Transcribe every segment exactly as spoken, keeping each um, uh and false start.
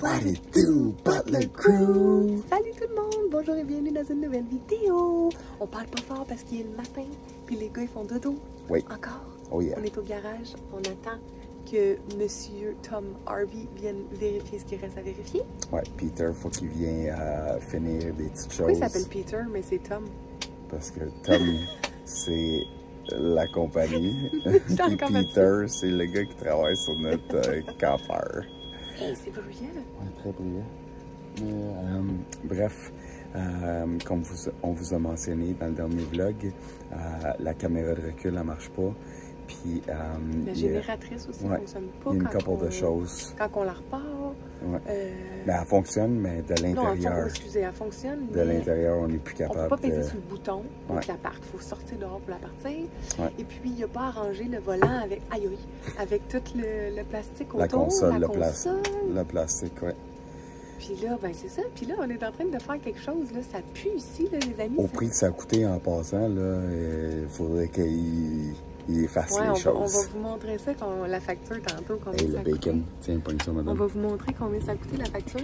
What it do, Butler Crew? Salut tout le monde, bonjour et bienvenue dans une nouvelle vidéo. On parle pas fort parce qu'il est le matin, puis les gars ils font dodo. Oui. Encore. Oh yeah. On est au garage, on attend que Monsieur Tom Harvey vienne vérifier ce qu'il reste à vérifier. Ouais, Peter, faut qu'il vienne euh, finir des petites choses. Pourquoi il s'appelle Peter, mais c'est Tom? Parce que Tom, c'est la compagnie. Puis Peter, c'est le gars qui travaille sur notre euh, campeur. Hey, c'est bruyant. Ouais, très bruyant. Mais, euh, bref, euh, comme vous, on vous a mentionné dans le dernier vlog, euh, la caméra de recul, elle marche pas. Puis, euh, la génératrice aussi ne ouais, fonctionne pas. Il y a une quand couple on, de choses. Quand on la repart. Ouais. Euh... Ben, elle fonctionne, mais de l'intérieur. Non, excusez, elle fonctionne. De l'intérieur, on n'est plus capable. On ne peut pas peser de... sur le bouton pour ouais. qu'elle parte. Il faut sortir dehors pour la partir. Ouais. Et puis, il n'y a pas arrangé le volant avec, aïe, aïe, avec tout le, le plastique autour. La console, la le, console. Pla le plastique, oui. Puis là, ben c'est ça. Puis là, on est en train de faire quelque chose. Là. Ça pue ici, là, les amis. Au ça... prix que ça a coûté en passant, il faudrait qu'il efface ouais, les on choses. Va, on va vous montrer ça, quand, la facture tantôt. Combien hey, ça le bacon. Coûté. Tiens, pogne ça, madame. On va vous montrer combien ça a coûté, la facture.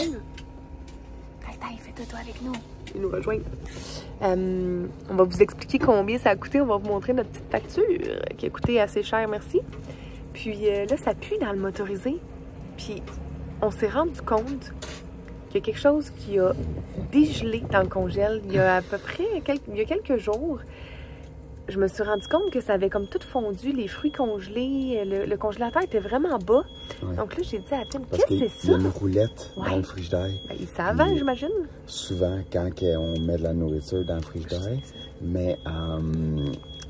Taï, fais toi avec nous. Il nous rejoint. Euh, on va vous expliquer combien ça a coûté. On va vous montrer notre petite facture qui a coûté assez cher, merci. Puis euh, là, ça pue dans le motorisé. Puis on s'est rendu compte qu'il y a quelque chose qui a dégelé dans le congèle. Il y a à peu près quelques, il y a quelques jours, je me suis rendu compte que ça avait comme tout fondu, les fruits congelés, le, le congélateur était vraiment bas. Ouais. Donc là, j'ai dit à Tim, qu'est-ce que c'est ça? Il y a une roulette ouais. dans le frigidaire. Ben, ils savent, hein, j'imagine. Souvent, quand on met de la nourriture dans le frigidaire, mais um,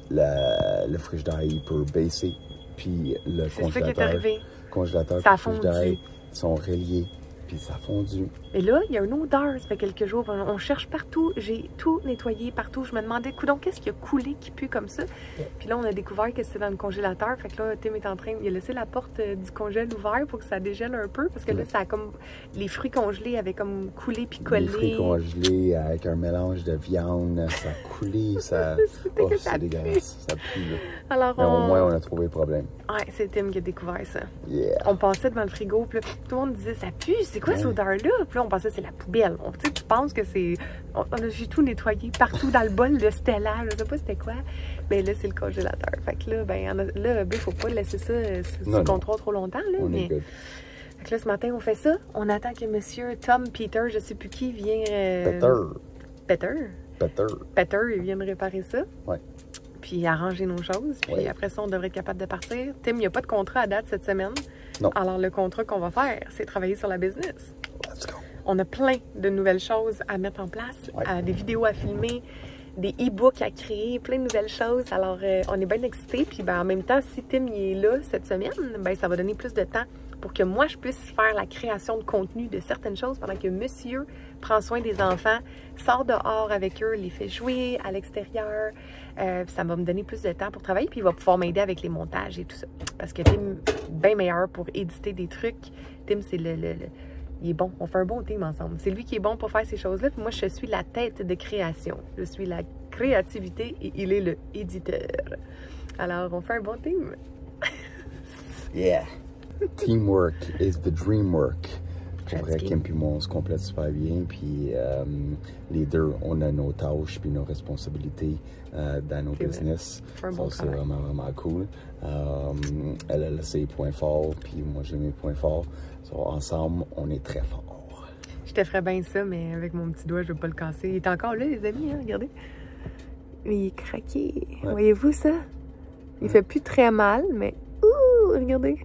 le, le frigidaire, il peut baisser. Puis le congélateur, ça qui est arrivé. congélateur ça et le frigidaire sont reliés. Puis ça a fondu. Mais là, il y a une odeur, ça fait quelques jours. On cherche partout. J'ai tout nettoyé partout. Je me demandais, coudonc, qu'est-ce qui a coulé qui pue comme ça? Puis là, on a découvert que c'était dans le congélateur. Fait que là, Tim est en train... Il a laissé la porte du congèle ouverte pour que ça dégèle un peu. Parce que là, ça a comme... Les fruits congelés avaient comme coulé puis collé. Les fruits congelés avec un mélange de viande. Ça a coulé, ça... oh, c'est dégueulasse. Ça pue, là. Alors, mais on... au moins, on a trouvé le problème. Ouais, c'est Tim qui a découvert ça. Yeah. On passait devant le frigo, puis là, tout le monde disait, ça pue, c'est quoi ouais. cette odeur-là? Puis là, on pensait, c'est la poubelle. On, tu penses que c'est... J'ai tout nettoyé partout dans le bol de Stella, je sais pas c'était quoi. Mais là, c'est le congélateur. Fait que là, ben, a... là, ben, faut pas laisser ça sous non, contrôle non. trop longtemps, là. On mais... est good. Fait que là, ce matin, on fait ça. On attend que monsieur Tom, Peter, je sais plus qui, vienne... Euh... Peter. Peter. Peter. Peter, il vient de réparer ça. Ouais. Puis arranger nos choses. Puis ouais. après ça, on devrait être capable de partir. Tim, il n'y a pas de contrat à date cette semaine. Non. Alors, le contrat qu'on va faire, c'est travailler sur la business. Let's go. On a plein de nouvelles choses à mettre en place, ouais. à, des vidéos à filmer, des e-books à créer, plein de nouvelles choses. Alors, euh, on est bien excités. Puis, ben, en même temps, si Tim il est là cette semaine, ben, ça va donner plus de temps pour que moi, je puisse faire la création de contenu de certaines choses pendant que monsieur prend soin des enfants, sort dehors avec eux, les fait jouer à l'extérieur. Euh, ça va me donner plus de temps pour travailler, puis il va pouvoir m'aider avec les montages et tout ça. Parce que Tim est bien meilleur pour éditer des trucs. Tim, c'est le, le, le... Il est bon. On fait un bon team ensemble. C'est lui qui est bon pour faire ces choses-là, puis moi, je suis la tête de création. Je suis la créativité et il est le éditeur. Alors, on fait un bon team. Yeah. Teamwork is the dream work. Pour vrai, Kim et moi, on se complète super bien. Puis euh, les deux, on a nos tâches puis nos responsabilités euh, dans nos business. Un bon c'est vraiment, vraiment cool. Euh, elle a ses points forts, puis moi, j'ai mes points forts. So, ensemble, on est très forts. Je te ferais bien ça, mais avec mon petit doigt, je ne veux pas le casser. Il est encore là, les amis, hein, regardez. Il est craqué. Ouais. Voyez-vous ça? Il ouais. fait plus très mal, mais... Ouh, regardez.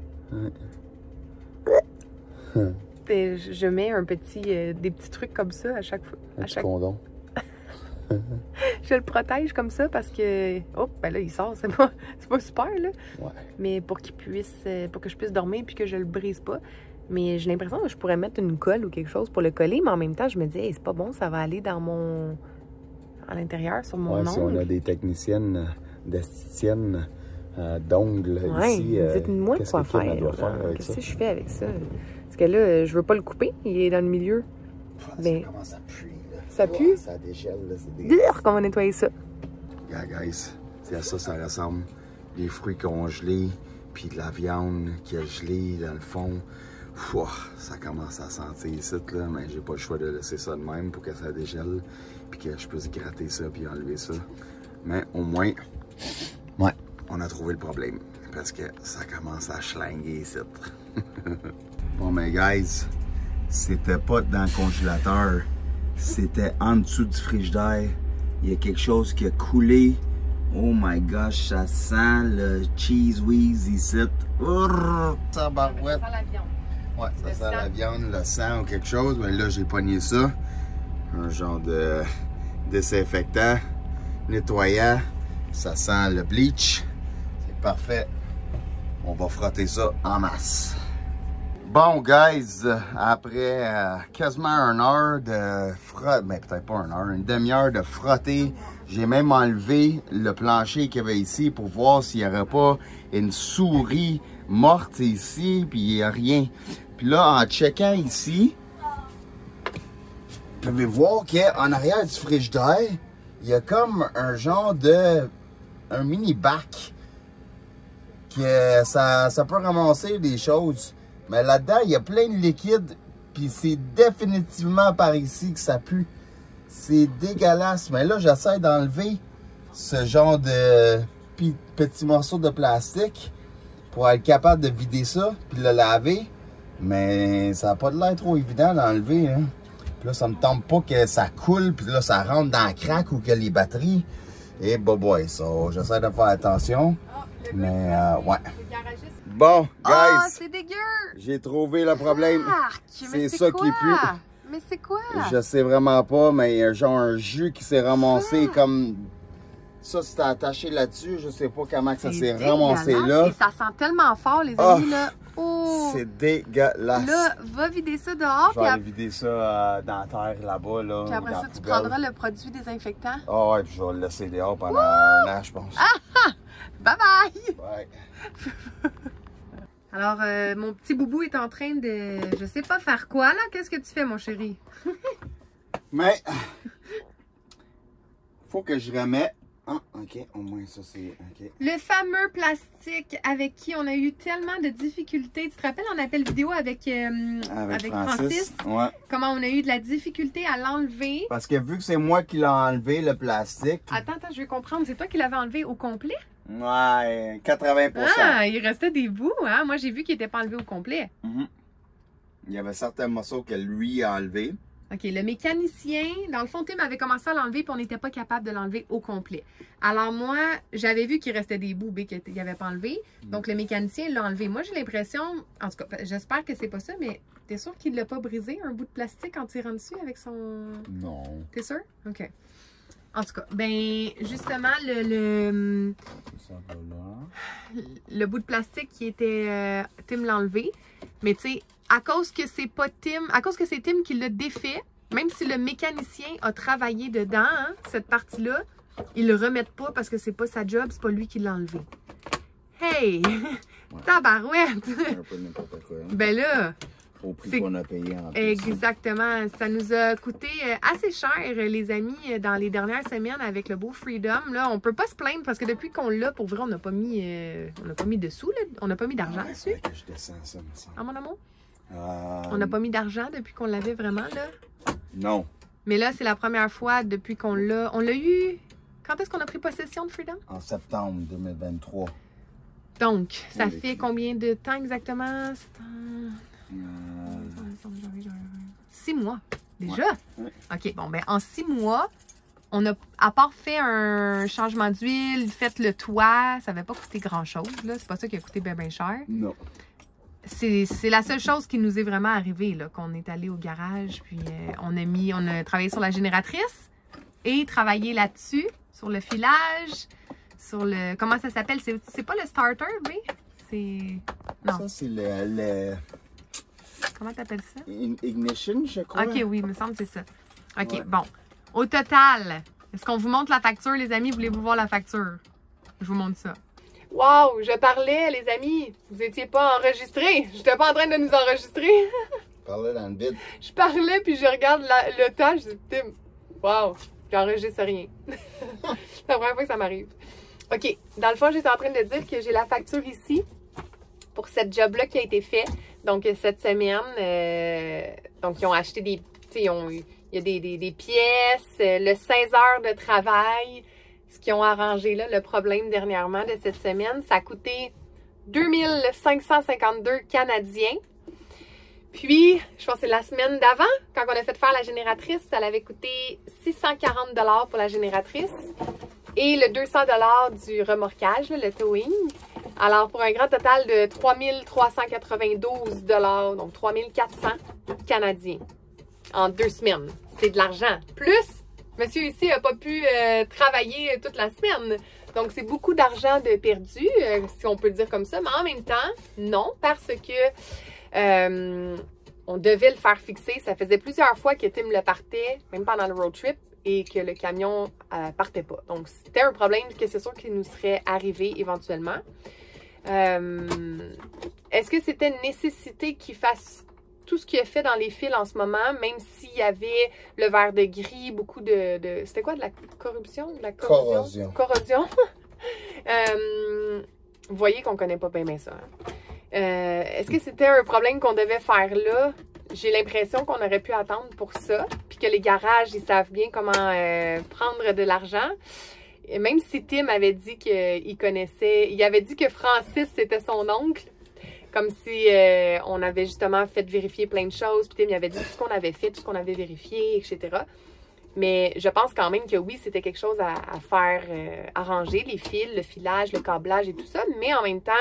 Ouais. Et je mets un petit, euh, des petits trucs comme ça à chaque fois. Un à petit chaque... condom. Je le protège comme ça parce que... Oh, ben là, il sort, c'est pas, pas super, là. Ouais. Mais pour qu'il puisse, pour que je puisse dormir puis que je le brise pas. Mais j'ai l'impression que je pourrais mettre une colle ou quelque chose pour le coller, mais en même temps, je me dis, hey, c'est pas bon, ça va aller dans mon... à l'intérieur, sur mon ouais, ongle. Si on a des techniciennes, d'esthéticiennes euh, d'ongles ouais, ici, euh, dites-moi quoi faire. Qu'est-ce que je fais avec ça? Parce que là, je veux pas le couper, il est dans le milieu. Oh, mais... Ça commence à puer, là. Ça pue? Oh, ça dégèle, là. C'est des... Comment nettoyer ça? Yeah, guys, c'est à ça ça ressemble. Des fruits congelés, puis de la viande qui est gelée dans le fond. Ouah, ça commence à sentir ici, là, mais j'ai pas le choix de laisser ça de même pour que ça dégèle, puis que je puisse gratter ça, puis enlever ça. Mais au moins, ouais, on a trouvé le problème, parce que ça commence à schlinguer ici. Bon, mais guys, c'était pas dans le congélateur, c'était en dessous du frigidaire. Il y a quelque chose qui a coulé. Oh my gosh, ça sent le cheese whiz ici. Urgh, tabarouette. Ça sent la viande. Ouais, ça le sent sang. la viande, le sang ou quelque chose. Mais là, j'ai pogné ça. Un genre de désinfectant, nettoyant. Ça sent le bleach. C'est parfait. On va frotter ça en masse. Bon, guys, après euh, quasiment une heure de frotter, mais peut-être pas une heure, une demi-heure de frotter, j'ai même enlevé le plancher qu'il y avait ici pour voir s'il n'y aurait pas une souris morte ici, puis il n'y a rien. Puis là, en checkant ici, vous pouvez voir qu'en arrière du frigidaire, il y a comme un genre de... un mini bac que ça, ça peut ramasser des choses. Mais là-dedans, il y a plein de liquide, puis c'est définitivement par ici que ça pue. C'est dégueulasse. Mais là, j'essaie d'enlever ce genre de petits morceaux de plastique pour être capable de vider ça, puis le laver. Mais ça n'a pas de l'air trop évident d'enlever. Hein. Puis là, ça me tente pas que ça coule, puis là, ça rentre dans la craque ou que les batteries. Et bah, boy, ça, j'essaie de faire attention. Mais, euh, ouais. Bon, guys, Ah, c'est dégueu! j'ai trouvé le problème. C'est ça qui pue. Mais c'est quoi? Je sais vraiment pas, mais il y a genre un jus qui s'est ramassé Ah. comme... Ça, c'était attaché là-dessus. Je sais pas comment ça s'est dégueulasse. ramassé là. Et ça sent tellement fort, les Ah. amis, là. Oh! C'est dégueulasse. Là, va vider ça dehors, Je puis vais ap- aller vider ça euh, dans la terre là-bas. Là, puis après dans ça, la tu poubelle. prendras le produit désinfectant. Ah ouais, puis je vais le laisser dehors pendant un an, je pense. Bye bye! Ouais. Alors, euh, mon petit boubou est en train de... Je sais pas faire quoi, là. Qu'est-ce que tu fais, mon chéri? Mais, faut que je remette. Ah, ok, au moins ça c'est. Ok. Le fameux plastique avec qui on a eu tellement de difficultés. Tu te rappelles, on appelle vidéo avec, euh, Avec, avec Francis. Francis. Ouais. Comment on a eu de la difficulté à l'enlever. Parce que vu que c'est moi qui l'ai enlevé, le plastique. Attends, attends, je vais comprendre. C'est toi qui l'avais enlevé au complet? Ouais, quatre-vingts pour cent. Ah, il restait des bouts, hein? Moi, j'ai vu qu'il n'était pas enlevé au complet. Mhm. Il y avait certains morceaux que lui a enlevés. OK, le mécanicien, dans le fond, Tim avait commencé à l'enlever puis on n'était pas capable de l'enlever au complet. Alors moi, j'avais vu qu'il restait des bouts B qu'il n'avait pas enlevé. Donc le mécanicien l'a enlevé. Moi, j'ai l'impression, en tout cas, j'espère que c'est pas ça, mais t'es sûr qu'il l'a pas brisé, un bout de plastique en tirant dessus avec son... Non. T'es sûr? OK. En tout cas, ben justement, le, le, Ça va là. le bout de plastique qui était... Euh, Tim l'a enlevé. Mais tu sais, à cause que c'est pas Tim, à cause que c'est Tim qui l'a défait, même si le mécanicien a travaillé dedans, hein, cette partie-là, ils le remettent pas parce que c'est pas sa job, c'est pas lui qui l'a enlevé. Hey! Ouais. Tabarouette! Un peu n'importe quoi. Hein. Ben là, Au prix c'est- qu'on a payé en plus. exactement. Ça nous a coûté euh, assez cher, les amis, euh, dans les dernières semaines avec le beau Freedom. Là, on peut pas se plaindre parce que depuis qu'on l'a, pour vrai, on n'a pas mis, euh, on n'a pas mis de sous, là. On n'a pas mis d'argent Ouais, dessus. faudrait que je descends ça, me semble. Ah, mon amour? Euh, On n'a pas mis d'argent depuis qu'on l'avait vraiment, là. Non. Mais là, c'est la première fois depuis qu'on l'a... On l'a eu... Quand est-ce qu'on a pris possession de Freedom? En septembre deux mille vingt-trois. Donc, ça Oui, fait oui. combien de temps exactement? C'est en- Euh, Six mois. Déjà? Ouais, ouais. OK, bon, ben en six mois, on a, à part fait un changement d'huile, fait le toit, ça n'avait pas coûté grand-chose, là. C'est pas ça qui a coûté bien, bien cher. non. C'est c'est la seule chose qui nous est vraiment arrivée, là, qu'on est allé au garage, puis euh, on a mis, on a travaillé sur la génératrice et travaillé là-dessus, sur le filage, sur le, comment ça s'appelle? C'est c'est pas le starter, mais c'est, non, Ça, c'est le, le comment t'appelles ça? in- ignition, je crois. OK, oui, il me semble que c'est ça. OK, Ouais. bon. Au total, est-ce qu'on vous montre la facture, les amis? Voulez-vous voir la facture? Je vous montre ça. Wow, je parlais, les amis. Vous étiez pas enregistrés. J'étais pas en train de nous enregistrer. Parlait dans le vide. Je parlais, puis je regarde la- le temps, je dis, Tim, wow, j'enregistre rien. C'est la première fois que ça m'arrive. OK, dans le fond, j'étais en train de dire que j'ai la facture ici pour cette job-là qui a été fait. Donc, cette semaine, euh, donc ils ont acheté des... Ils ont, il y a des, des, des pièces, le seize heures de travail, ce qu'ils ont arrangé là, le problème dernièrement de cette semaine, ça a coûté deux mille cinq cent cinquante-deux Canadiens. Puis, je pense que c'est la semaine d'avant, quand on a fait faire la génératrice, ça avait coûté six cent quarante dollars pour la génératrice et le deux cents dollars du remorquage, là, le towing. Alors, pour un grand total de trois mille trois cent quatre-vingt-douze dollars, donc trois mille quatre cents Canadiens en deux semaines. C'est de l'argent. Plus, monsieur ici n'a pas pu euh, travailler toute la semaine. Donc, c'est beaucoup d'argent de perdu, euh, si on peut le dire comme ça. Mais en même temps, non, parce que euh, on devait le faire fixer. Ça faisait plusieurs fois que Tim le partait, même pendant le road trip, et que le camion euh, partait pas. Donc, c'était un problème que c'est sûr qu'il nous serait arrivé éventuellement. Euh, Est-ce que c'était une nécessité qu'il fasse tout ce qu'il a fait dans les fils en ce moment, même s'il y avait le verre de gris, beaucoup de... de c'était quoi, de la corruption? De la corrosion? Corrosion. euh, vous voyez qu'on connaît pas bien, bien ça. Hein? Euh, Est-ce que c'était un problème qu'on devait faire là? J'ai l'impression qu'on aurait pu attendre pour ça, puis que les garages, ils savent bien comment euh, prendre de l'argent. Et même si Tim avait dit qu'il connaissait, il avait dit que Francis, c'était son oncle, comme si euh, on avait justement fait vérifier plein de choses, puis Tim il avait dit tout ce qu'on avait fait, tout ce qu'on avait vérifié, et cetera. Mais je pense quand même que oui, c'était quelque chose à, à faire euh, arranger, les fils, le filage, le câblage et tout ça, mais en même temps,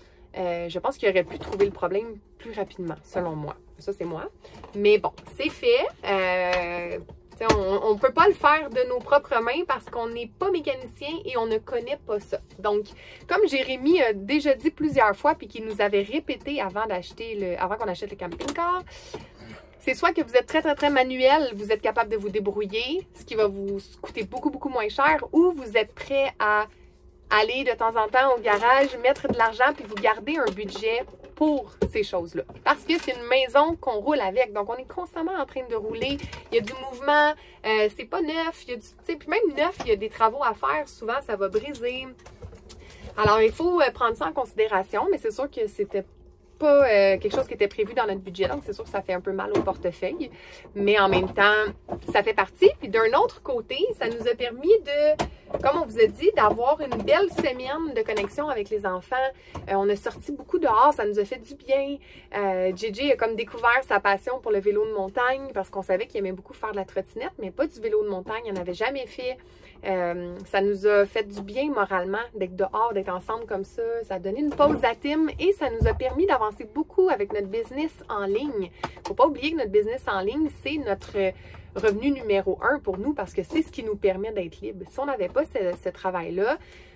euh, je pense qu'il aurait pu trouver le problème plus rapidement, selon moi. Ça, c'est moi. Mais bon, c'est fait. Euh, on ne peut pas le faire de nos propres mains parce qu'on n'est pas mécanicien et on ne connaît pas ça. Donc, comme Jérémy a déjà dit plusieurs fois puis qu'il nous avait répété avant d'acheter le, avant qu'on achète le camping-car, c'est soit que vous êtes très, très, très manuel, vous êtes capable de vous débrouiller, ce qui va vous coûter beaucoup, beaucoup moins cher, ou vous êtes prêt à aller de temps en temps au garage, mettre de l'argent puis vous garder un budget pour ces choses-là. Parce que c'est une maison qu'on roule avec. Donc, on est constamment en train de rouler. Il y a du mouvement. Euh, c'est pas neuf. Il y a du, tu sais, puis même neuf, il y a des travaux à faire. Souvent, ça va briser. Alors, il faut prendre ça en considération. Mais c'est sûr que c'était pas euh, quelque chose qui était prévu dans notre budget. Donc, c'est sûr que ça fait un peu mal au portefeuille. Mais en même temps, ça fait partie. Puis d'un autre côté, ça nous a permis de, comme on vous a dit, d'avoir une belle semaine de connexion avec les enfants. Euh, on a sorti beaucoup dehors. Ça nous a fait du bien. Euh, J J a comme découvert sa passion pour le vélo de montagne parce qu'on savait qu'il aimait beaucoup faire de la trottinette, mais pas du vélo de montagne. Il n'en avait jamais fait. Euh, ça nous a fait du bien moralement d'être dehors, d'être ensemble comme ça. Ça a donné une pause à Tim et ça nous a permis d'avancer beaucoup avec notre business en ligne. Faut pas oublier que notre business en ligne, c'est notre revenu numéro un pour nous parce que c'est ce qui nous permet d'être libre. Si on n'avait pas ce, ce travail-là,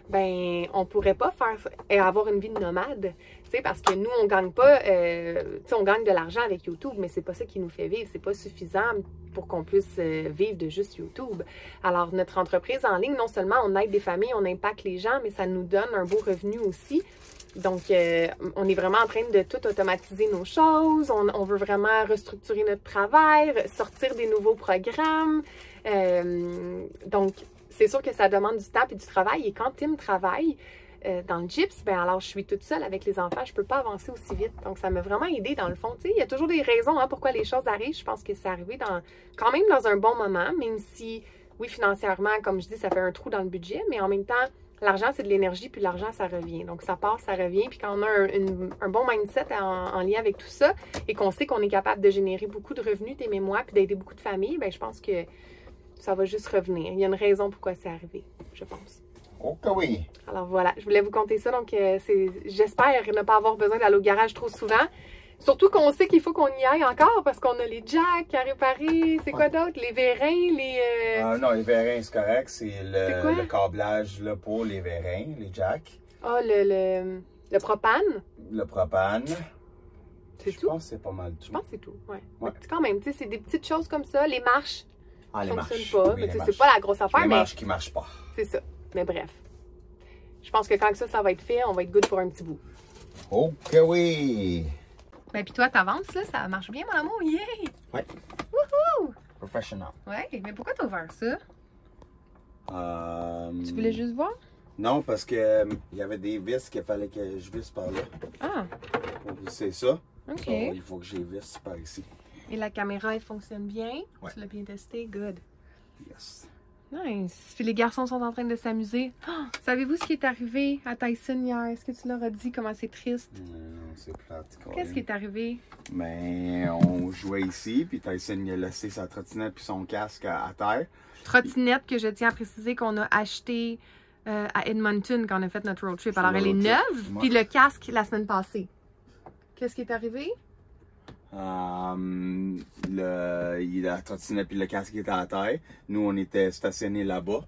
ben on pourrait pas faire et avoir une vie de nomade, tu sais, parce que nous on gagne pas, euh, tu sais, on gagne de l'argent avec YouTube, mais c'est pas ça qui nous fait vivre, c'est pas suffisant pour qu'on puisse euh, vivre de juste YouTube. Alors notre entreprise en ligne, non seulement on aide des familles, on impacte les gens, mais ça nous donne un beau revenu aussi. Donc, euh, on est vraiment en train de tout automatiser nos choses. On, on veut vraiment restructurer notre travail, sortir des nouveaux programmes. Euh, donc, c'est sûr que ça demande du temps et du travail. Et quand Tim travaille euh, dans le gyps, ben alors je suis toute seule avec les enfants. Je ne peux pas avancer aussi vite. Donc, ça m'a vraiment aidé dans le fond. Tu sais, il y a toujours des raisons hein, pourquoi les choses arrivent. Je pense que c'est arrivé dans, quand même dans un bon moment, même si, oui, financièrement, comme je dis, ça fait un trou dans le budget. Mais en même temps, l'argent, c'est de l'énergie, puis l'argent, ça revient. Donc, ça part, ça revient. Puis quand on a un, une, un bon mindset en, en lien avec tout ça et qu'on sait qu'on est capable de générer beaucoup de revenus, t'aimer moi, puis d'aider beaucoup de familles, bien, je pense que ça va juste revenir. Il y a une raison pourquoi c'est arrivé, je pense. Ok, oui. Alors, voilà. Je voulais vous conter ça. Donc, euh, c'est, j'espère ne pas avoir besoin d'aller au garage trop souvent. Surtout qu'on sait qu'il faut qu'on y aille encore parce qu'on a les jacks à réparer. C'est quoi d'autre? Les vérins, les... Euh... Ah non, les vérins, c'est correct. C'est le, le câblage là, pour les vérins, les jacks. Ah, le, le, le propane. Le propane. C'est tout? Je pense que c'est pas mal tout. Je pense que c'est tout, ouais. ouais. Mais quand même, tu sais, c'est des petites choses comme ça. Les marches ah, ne les fonctionnent marches. pas. Oui, mais c'est pas la grosse affaire, les mais... Les marches qui marchent pas. C'est ça. Mais bref. Je pense que quand ça, ça va être fait, on va être good pour un petit bout. Ok, oui. Ben, puis toi, t'avances, là, ça marche bien, mon amour, yay! Ouais. Wouhou! Professional. Ouais, mais pourquoi t'as ouvert ça? Euh... Tu voulais juste voir? Non, parce que il euh, y avait des vis qu'il fallait que je visse par là. Ah! Pour visser ça. OK. So, il faut que j'y visse par ici. Et la caméra, elle fonctionne bien? Ouais. Tu l'as bien testé? Good. Yes. Nice. Puis les garçons sont en train de s'amuser. Oh, savez-vous ce qui est arrivé à Tyson hier? Est-ce que tu leur as dit comment c'est triste? Non, c'est plate. Qu'est-ce qui est arrivé? Ben, on jouait ici, puis Tyson il a laissé sa trottinette puis son casque à, à terre. Trottinette que je tiens à préciser qu'on a acheté euh, à Edmonton quand on a fait notre road trip. Alors, elle est neuve, puis le casque la semaine passée. Qu'est-ce qui est arrivé? Um, le, il a la trottinette puis le casque était à terre. Nous, on était stationnés là-bas.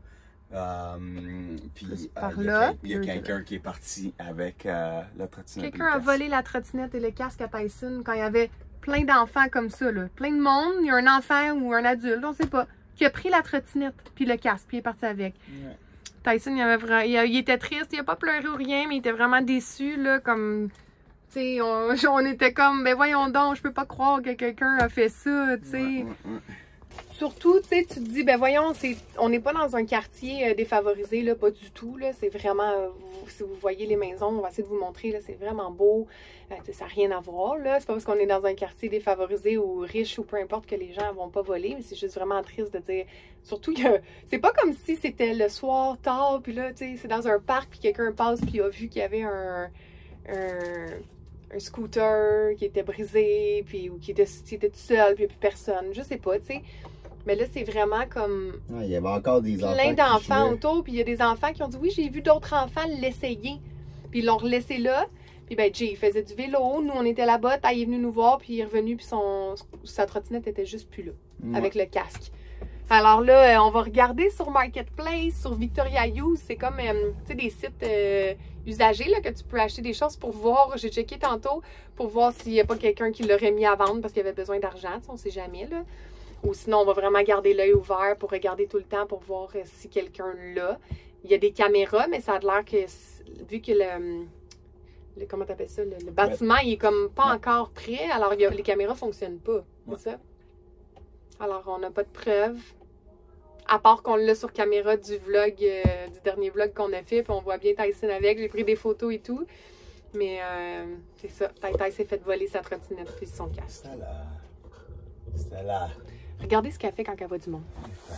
Um, puis par euh, là, il y a, a quelqu'un qui est parti avec euh, la trottinette. Quelqu'un a volé la trottinette et le casque à Tyson quand il y avait plein d'enfants comme ça, là. Plein de monde, il y a un enfant ou un adulte, on sait pas, qui a pris la trottinette puis le casque puis il est parti avec. Ouais. Tyson, il, avait vraiment, il, il était triste, il a pas pleuré ou rien, mais il était vraiment déçu, là, comme... On, on était comme, ben voyons donc, je peux pas croire que quelqu'un a fait ça, tu sais. Ouais, ouais, ouais. Surtout, tu sais, tu te dis, ben voyons, on n'est pas dans un quartier euh, défavorisé, là, pas du tout, là. C'est vraiment, euh, vous, si vous voyez les maisons, on va essayer de vous montrer, là, c'est vraiment beau. Euh, ça n'a rien à voir, là. C'est pas parce qu'on est dans un quartier défavorisé ou riche ou peu importe que les gens vont pas voler, mais c'est juste vraiment triste de dire, surtout que c'est pas comme si c'était le soir, tard, puis là, tu sais, c'est dans un parc, puis quelqu'un passe, puis a vu qu'il y avait un... un un scooter qui était brisé, puis ou qui était, qui était tout seul, puis il n'y a plus personne. Je sais pas, tu sais. Mais là, c'est vraiment comme... Ah, il y avait encore des enfants plein d'enfants autour, puis il y a des enfants qui ont dit, oui, j'ai vu d'autres enfants l'essayer. Puis ils l'ont relaissé là. Puis ben, Jay, il faisait du vélo. Nous, on était là-bas. Il est venu nous voir, puis il est revenu, puis son, sa trottinette était juste plus là, ouais. Avec le casque. Alors là, on va regarder sur Marketplace, sur Victoria Use. C'est comme, euh, tu sais, des sites euh, usagés là, que tu peux acheter des choses pour voir. J'ai checké tantôt pour voir s'il n'y a pas quelqu'un qui l'aurait mis à vendre parce qu'il avait besoin d'argent. On ne sait jamais, là. Ou sinon, on va vraiment garder l'œil ouvert pour regarder tout le temps pour voir euh, si quelqu'un l'a. Il y a des caméras, mais ça a l'air que, vu que le... le comment t'appelles ça? Le, le bâtiment, il est comme pas encore prêt. Alors, il y a, les caméras ne fonctionnent pas. C'est ça? Alors, on n'a pas de preuves. À part qu'on l'a sur caméra du vlog, euh, du dernier vlog qu'on a fait, puis on voit bien Tyson avec. J'ai pris des photos et tout. Mais euh, c'est ça. Tyson s'est fait voler sa trottinette puis son casque. C'est là. C'est là. Regardez ce qu'elle fait quand elle voit du monde.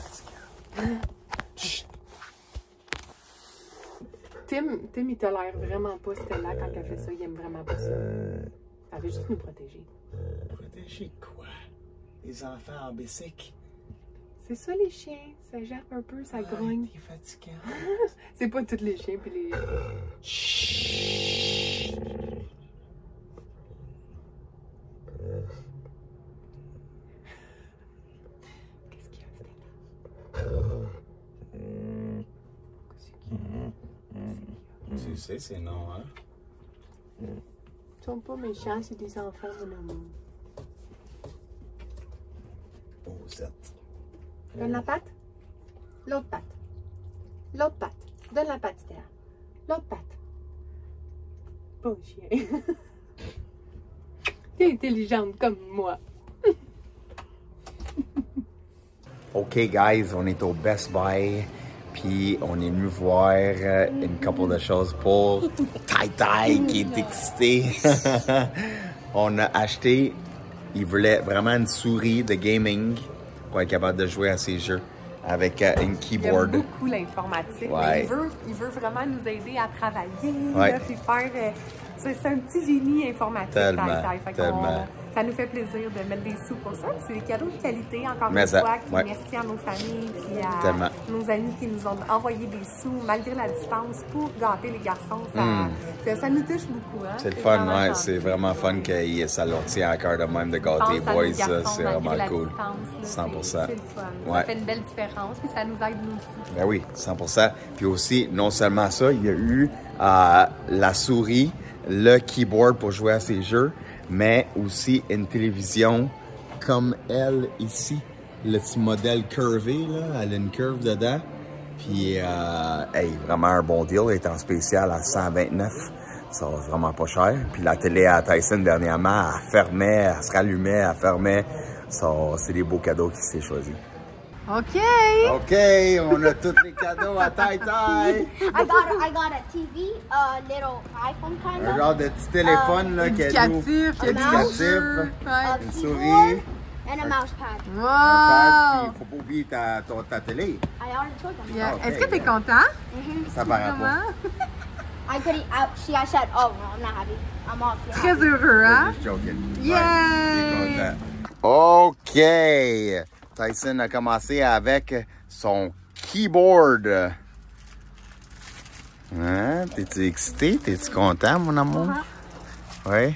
Tim, Tim, il tolère vraiment pas Stella quand elle fait ça. Il aime vraiment pas ça. Elle veut juste nous protéger. Protéger quoi? Les enfants en bicycle. C'est ça les chiens, ça jappe un peu, ça grogne. T'es fatigant. C'est pas tous les chiens puis les... Chut. Qu'est-ce qu'il y a, Stella? Tu sais, c'est non, hein? Ils sont pas méchants, c'est des enfants, mon amour. Posette. Donne la patte. L'autre patte. L'autre patte. Donne la patte, Stella. L'autre patte. Bon chien. T'es intelligente comme moi. OK, guys, on est au Best Buy. Puis on est venu voir euh, une couple de choses pour Tai Tai qui est excité. On a acheté, il voulait vraiment une souris de gaming pour être capable de jouer à ses jeux avec euh, une keyboard. Il aime beaucoup l'informatique. Ouais. Il veut, il veut vraiment nous aider à travailler, ouais. Là, puis faire... Euh, c'est un petit génie informatique. Tellement, Tai Tai. tellement. On, ça nous fait plaisir de mettre des sous pour ça. C'est des cadeaux de qualité, encore Mais une ça, fois. Ouais. Merci à nos familles et à tellement. nos amis qui nous ont envoyé des sous, malgré la distance, pour gâter les garçons. Ça, mm. ça, ça nous touche beaucoup. Hein? C'est le fun, ouais. C'est vraiment fun que ça leur tient à cœur de même de gâter les boys. C'est vraiment cool. Distance, cent pour cent. C'est le fun. Ouais. Ça fait une belle différence, puis ça nous aide nous aussi. Ben oui, cent pour cent. Puis aussi, non seulement ça, il y a eu euh, la souris, le keyboard pour jouer à ses jeux, mais aussi une télévision comme elle ici. Le petit modèle curvé, là, elle a une curve dedans. Puis, euh, hey, vraiment un bon deal. Elle est en spécial à cent vingt-neuf. Ça va vraiment pas cher. Puis la télé à Tyson, dernièrement, elle fermait, elle se rallumait, elle fermait. Ça, c'est des beaux cadeaux qui s'est choisi. OK! OK, on a tous les cadeaux à Tai Tai. I got a, I got a T V, a little iPhone kind Un of. genre de petit téléphone là, qui est doux. Éducatif, un mouse. Ouais. A Une keyboard souris. and a mouse pad. Un Wow! pad, puis faut pas oublier ta, ton- ta télé. I already told them. Yeah. OK, Est-ce que t'es yeah. content? Mhm. Ça paraît pas. Vraiment? I couldn't. I, see, I said, "Oh no, I'm not happy. I'm off." Yeah. Très heureux, hein? Just joking. Yay! Ouais, il est content. OK! Tyson a commencé avec son keyboard. Hein? T'es-tu excité? T'es-tu content, mon amour? Uh-huh. Oui.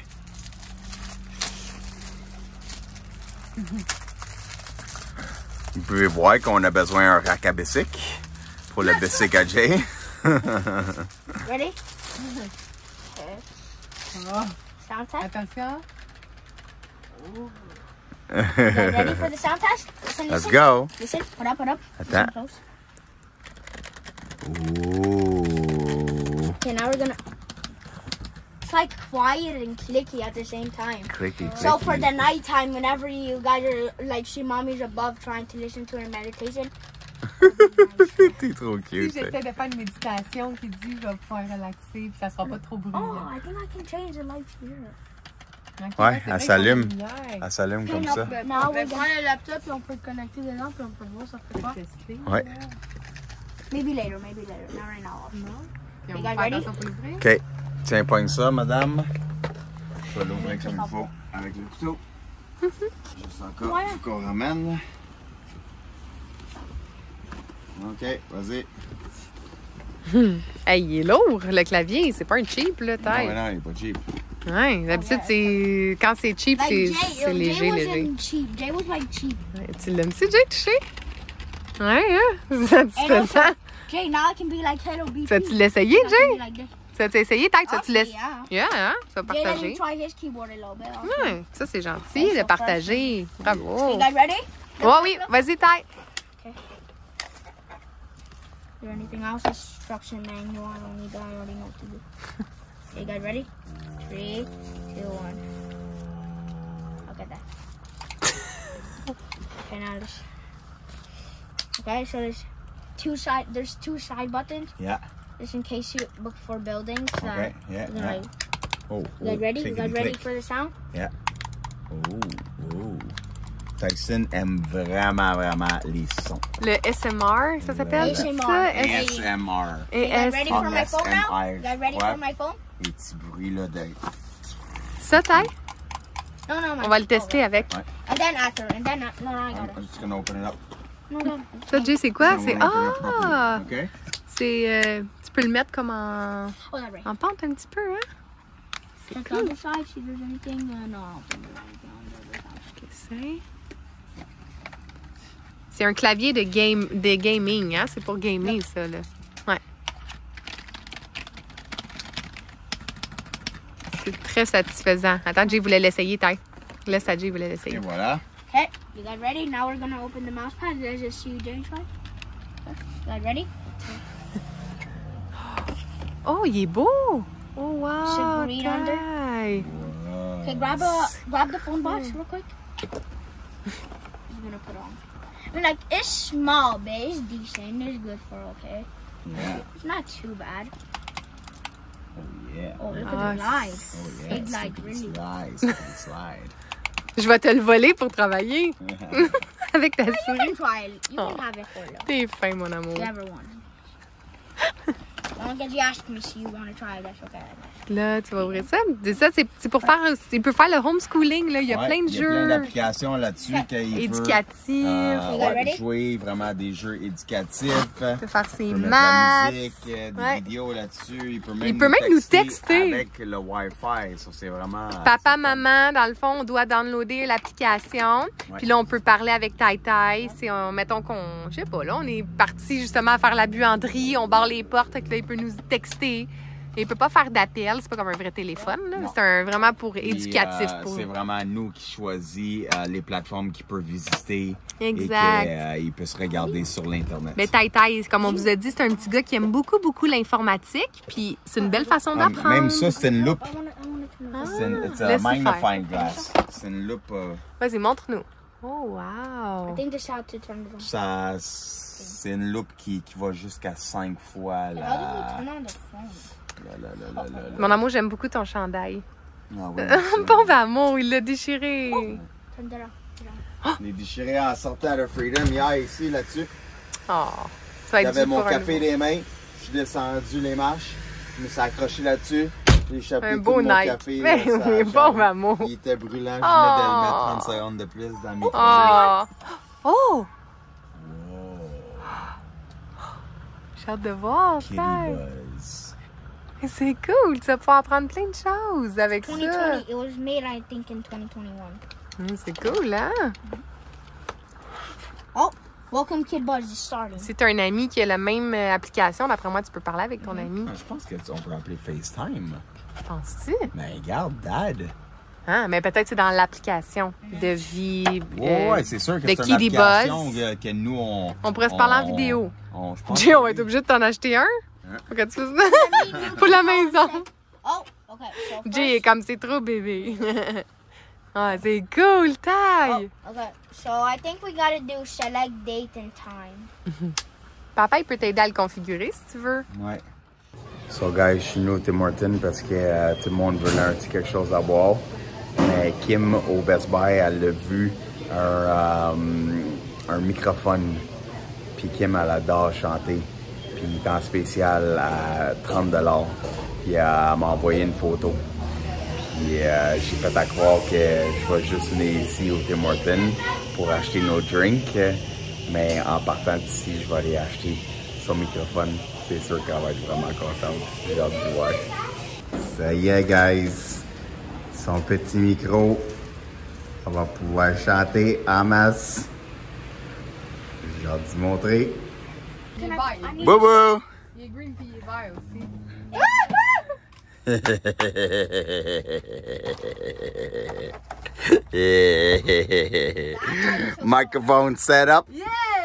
Vous pouvez voir qu'on a besoin d'un rack à bicycle pour le bicycle à Jay. Ready? Okay. Oh. Sound test. Attention. Okay, ready for the sound test? Listen, Let's listen. go. Listen. Put up. Put up. Attends. Listen close. Ooh. Okay, now we're gonna. It's like quiet and clicky at the same time. Clicky, clicky. So for the nighttime, whenever you guys are like, see mommy's above trying to listen to her meditation. T'es trop Si cute. j'essaie de faire une méditation qui dit je vais pouvoir relaxer puis ça sera pas trop Oh, bruyant. I think I can change the lights here. Ok, Ouais, c'est elle vrai s'allume. qu'on a une lumière. Elle s'allume comme Now ça. we're On gonna prendre le laptop et on peut le connecter dedans puis on peut voir ça fait On quoi. peut tester. Ouais. là. maybe later, maybe later, not right now. Non? Puis on You va guys faire ready? attention pour l'ouvrir. OK. Tiens, pogne ça, madame. Je vais l'ouvrir comme il faut avec le couteau. Juste encore, Ouais. faut qu'on ramène. OK, vas-y. Hey, il est lourd, le clavier. C'est pas un cheap, là, Non, taille. mais non, il est pas cheap. Ouais, d'habitude, c'est... Quand c'est cheap, Like c'est Jay, c'est Jay léger, léger. wasn't cheap. Jay was like cheap. Ouais, tu l'aimes-tu, Jay, toucher? Ouais, hein? Satisfaisant. Jay, now I can be like Hello B P. Tu vas-tu l'essayer, I can Jay? be like this. Tu vas-tu essayer, taille? Tu vas-tu Okay, l'essayer? yeah. Yeah, hein? Tu vas Jay, let me partager. try his keyboard a little bit. Ouais, ça, c'est gentil Okay, de so partager. Bravo. You guys ready? Ouais, oui, vas-y, taille. Is there anything else? Instruction manual. I don't need that. I already know what to do. Okay, you guys ready? Three, two, one. Look at that. Okay, now this. Okay, so there's two side. There's two side buttons. Yeah. Just in case you look for buildings. OK, That yeah, you're gonna yeah. like, Oh, you guys oh, ready? You guys clickety ready click. for the sound? Yeah. Oh, oh. Tyson aime vraiment, vraiment les sons. Le S M R, ça s'appelle? A S M R. Ça, Hey. S- A S M R. You guys ready for my phone now? A S M R. You guys ready Ouais. for my phone? Les petits bruits là de. Ça, taille? No, no, my On va le phone. tester avec. Ouais. And then after, and then uh, no, no, I got I'm, it. I'm just gonna open it up. No, no. Ça, Jay, c'est quoi? I'm C'est... gonna open it up Ah! properly, OK? C'est... euh, tu peux le mettre comme en... Oh, that right. en pente un petit peu, hein? Check the other side, see if there's anything. Uh, no, I don't think there's anything on the other side. Ok, c'est... C'est un clavier de, game, de gaming, hein? C'est pour gamer, ça, là. Ouais. C'est très satisfaisant. Attends, Jay voulait l'essayer, taille. Laisse à Jay voulait Et l'essayer. voilà. Okay, you guys ready? Now we're gonna open the mouse pad. Let's just see James try. Okay, you guys ready? Oh, il est beau! Oh, wow! Should green under? taille. Wow. Okay, grab a grab the phone box real quick. I'm gonna put on. I mean, like it's small, but it's decent. It's good for okay. Yeah. It's not too bad. Oh, yeah. Oh, look Ah, at the glide. Oh, yeah. Big glide, Stupid really. slide. Stupid slide. Je vais te le voler pour travailler avec ta You souris. can try it. You Oh. can have it for you. T'es fin, mon amour. If you ever want. As long as you ask me if you want to try it, that's okay. Là, tu vas ouvrir ça. C'est ça, c'est c'est pour faire... Tu peux faire le homeschooling, là. Il y a Ouais, plein de il y a plein jeux d'applications là-dessus qu'il peut éducatifs. euh, You ouais, ready? jouer vraiment des jeux éducatifs. Tu peux faire ses Il peut mettre de la maths. musique, euh, des Ouais. vidéos là-dessus. Il peut même, Il peut même nous texter. avec le Wi-Fi. Ça, c'est vraiment... Papa, c'est maman, dans le fond, on doit downloader l'application. Ouais. Puis là, on peut parler avec Tai Tai. C'est, on- mettons qu'on, je sais pas, là, on est parti justement à faire la buanderie. On barre les portes, fait que là, il peut nous texter. Et il peut pas faire d'appel. C'est pas comme un vrai téléphone, là. Non. C'est un, vraiment pour Puis, éducatif. euh, pour... C'est vraiment nous qui choisit euh, les plateformes qu'il peut visiter. Exact. Et qu'il peut se regarder sur l'Internet. Mais Tai Tai, comme on vous a dit, c'est un petit gars qui aime beaucoup, beaucoup l'informatique. Puis c'est une belle façon Ouais, d'apprendre. même ça, c'est une loupe. I want to, I want to know. Ah, C'est une it's a laisse-le magnifying faire. glass. C'est une loupe... euh, Vas-y, montre-nous. Oh, wow! I think this is how to turn it on. Ça, c'est une loupe qui, qui va jusqu'à cinq fois How do we la... turn on the phone? la, la, la, la, la, la. Mon amour, j'aime beaucoup ton chandail. Ah oui, Bon, ben, amour, il l'a déchiré. Turn that on. je l'ai déchiré en sortant de Freedom hier, ici, là-dessus. Oh, ça va être J'avais dû mon pour un café nouveau. des mains, je suis descendu les marches, je me suis accroché là-dessus, j'ai échappé Un tout beau mon night. café. Mais là, oui, ça bon, chambre. amour. Il était brûlant, je venais Oh. de le mettre trente secondes de plus dans le micro. Oh! Oh! J'ai hâte de voir Kitty ça. Buzz. C'est cool, tu vas pouvoir apprendre plein de choses avec ça. twenty twenty. It was made, I think, in twenty twenty-one. Hum, c'est cool, hein? Oh, welcome Kid Buzz is starting. Si tu as un ami qui a la même euh, application, d'après moi, tu peux parler avec ton ami. Ah, je pense qu'on peut appeler FaceTime. Penses-tu? Mais regarde, Dad. Hein? Mais peut-être c'est dans l'application de vie. Ouais, euh, ouais, c'est sûr que de c'est une Kitty application Buzz. que, que nous, on... On pourrait se parler en vidéo. On, je pense Jay, que on va oui. être obligé de t'en acheter un. Hein? Faut que tu fasses ça. Pour la maison. Oh, okay. So Jay est first, comme c'est trop bébé. Ah, c'est cool, taille. oh, okay. So I think we gotta do select date and time. Papa, il peut t'aider à le configurer si tu veux. Ouais. So, guys, je suis venu au Tim Hortons parce que euh, tout le monde veut un petit quelque chose à boire. Mais Kim, au Best Buy, elle a vu un, euh, un microphone. Puis Kim, elle adore chanter. Puis il est en spécial à trente dollars. Puis elle m'a envoyé une photo. Puis euh, j'ai fait à croire que je vais juste venir ici au Tim Hortons pour acheter nos drinks. Mais en partant d'ici, je vais aller acheter son microphone. C'est sûr qu'elle va être vraiment contente. J'ai hâte de voir. Ça y est, guys. Son petit micro. On va pouvoir chanter en masse. J'ai hâte de vous montrer. Il est vert. Boubou! Il est green puis il est vert aussi. Microphone set up. Yeah!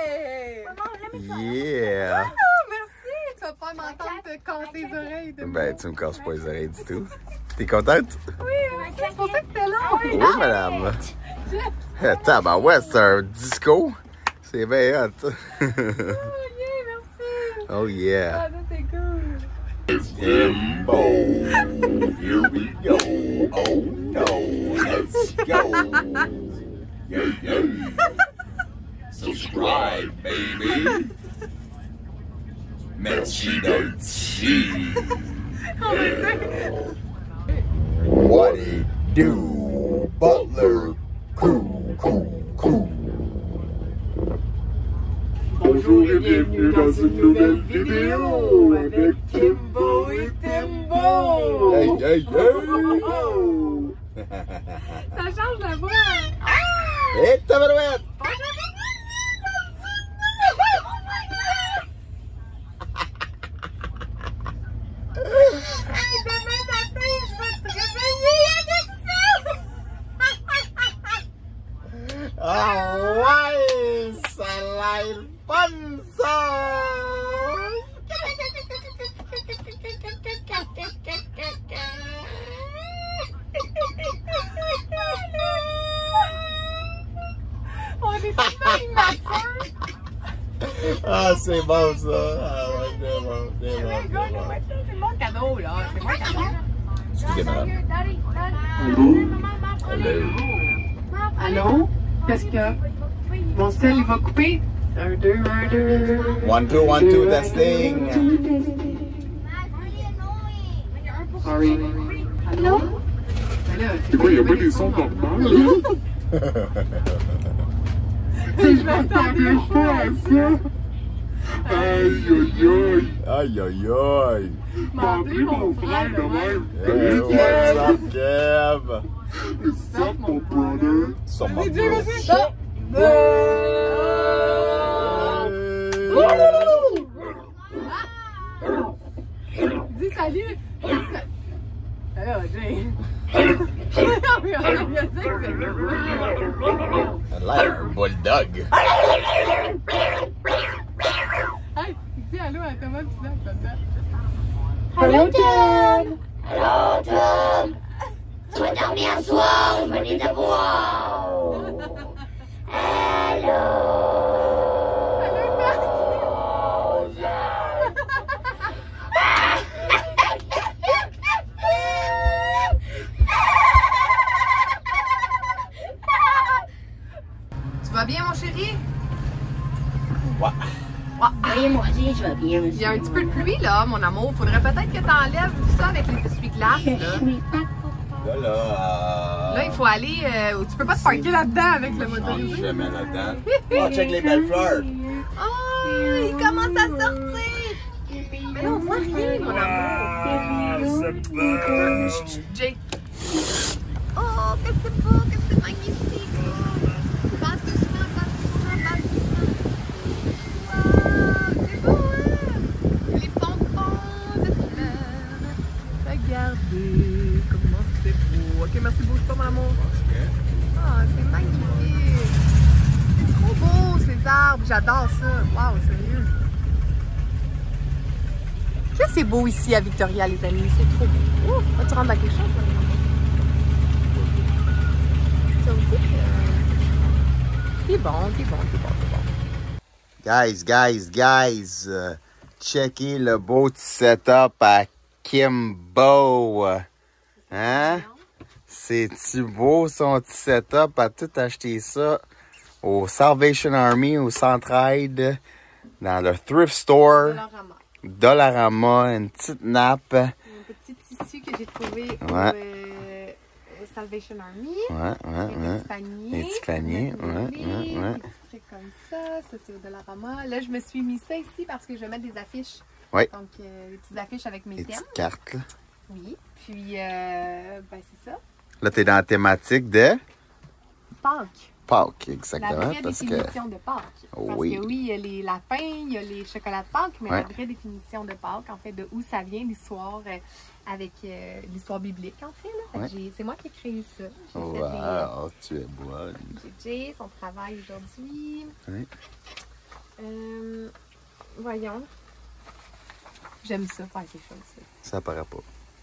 Yeah! Oh, merci! Tu vas pas m'entendre te casser les oreilles. De Ben, tu me casses pas les oreilles du tout. T'es contente? Oui, merci. C'est pour ça que c'était long. Oui, madame. Attends, ben ouais, c'est un disco. C'est bien hot. Oh, yeah, merci. Oh yeah. Ah, ça, c'est cool. Timbo, here we go. Oh no, let's go. Yeah, yeah. Subscribe, baby. Merci Dolce. What it do, Butler? Cool, cool, cool. Bonjour et bienvenue dans une nouvelle vidéo avec Kimbo et Timbo! Hey, hey, hey! Ça change la voix. Hé, tabarouette! Demain matin, je vais te réveiller avec ça. Ah ouais! Ça a l'air fun, ça! On est tellement immatures. Ah, c'est bon, ça! Ah ouais, c'est bon, c'est bon, c'est bon. C'est mon cadeau, là. C'est mon cadeau. Excusez, madame. Daddy, Hello. Allô? Qu'est-ce qu'il y a? Mon sel, il va couper? Un, deux, un, deux. One, two, one, two, testing. Sorry. Allô? C'est quoi, il y a pas des sons normaux? Je m'attendais pas à ça. Aïe, aïe, aïe! Aïe, aïe, aïe. M'a appelé mon frère de même. Hey, what's up, Kev? What's up, mon brother? Sur mon Dieu, bro. vas-y. Stop. Dis salut. Alors, Jay. Elle a l'air un bulldog. Hey, dis allô à Thomas Pizza comme ça. Hello, Tom! Hello, Tom! Tu vas dormir ce soir, venez te voir! chérie? Ouais. Voyez-moi, je vais bien. Il y a un petit peu de pluie, là, mon amour. Faudrait peut-être que t'enlèves tout ça avec les essuie-glaces, là. Là, là. Euh... Là, il faut aller. Euh, tu peux pas te parquer là-dedans avec le motorisé. Jamais là-dedans. Oh, check les belles fleurs. Oh, il commence à sortir. Mais là, on voit rien, mon amour. C'est bon. Chut, chut, Jake. Oh, que c'est beau, que c'est magnifique. Passe doucement, passe doucement, passe doucement. Wow, c'est beau, hein? Les pompons de fleurs. Regardez comment c'est beau. Ok, merci, bouge pas, mon amour. Ah, c'est magnifique. C'est trop beau, ces arbres. J'adore ça. Wow, sérieux. Que c'est beau ici à Victoria, les amis. C'est trop beau. Oh, vas-tu rendre à quelque chose? Ça aussi, c'est bon, c'est bon, c'est bon, c'est bon. Guys, guys, guys, euh, checkez le beau petit setup à Kimbo. Hein? C'est-tu beau son petit setup? À tout acheter ça au Salvation Army, au Centraide, dans le thrift store. Dollarama. Dollarama, une petite nappe. Un petit tissu que j'ai trouvé au, Ouais. euh, au Salvation Army. Ouais, ouais, Un ouais. petit panier. Un petit panier, On a ouais, trouvé ouais, ouais. Des petits trucs comme ça. Ça, c'est au Dollarama. Là, je me suis mis ça ici parce que je vais mettre des affiches. Oui. Donc, euh, des petites affiches avec mes Les thèmes. petites cartes, là. Oui. Puis, euh, ben, c'est ça. Là, t'es dans la thématique de Pâques. Pâques, La exactement. vraie Parce que, définition de Pâques. Parce Oui. que oui, il y a les lapins, il y a les chocolats de Pâques, mais Ouais. la vraie définition de Pâques, en fait, de où ça vient, l'histoire, euh, avec euh, l'histoire biblique, en fait. Là. Fait que Ouais. j'ai- c'est moi qui ai créé ça. J'ai fait wow, tu es bonne. des- J'ai Jay, son travail aujourd'hui. Oui. Euh, voyons. J'aime ça, faire ces choses. Ça paraît pas.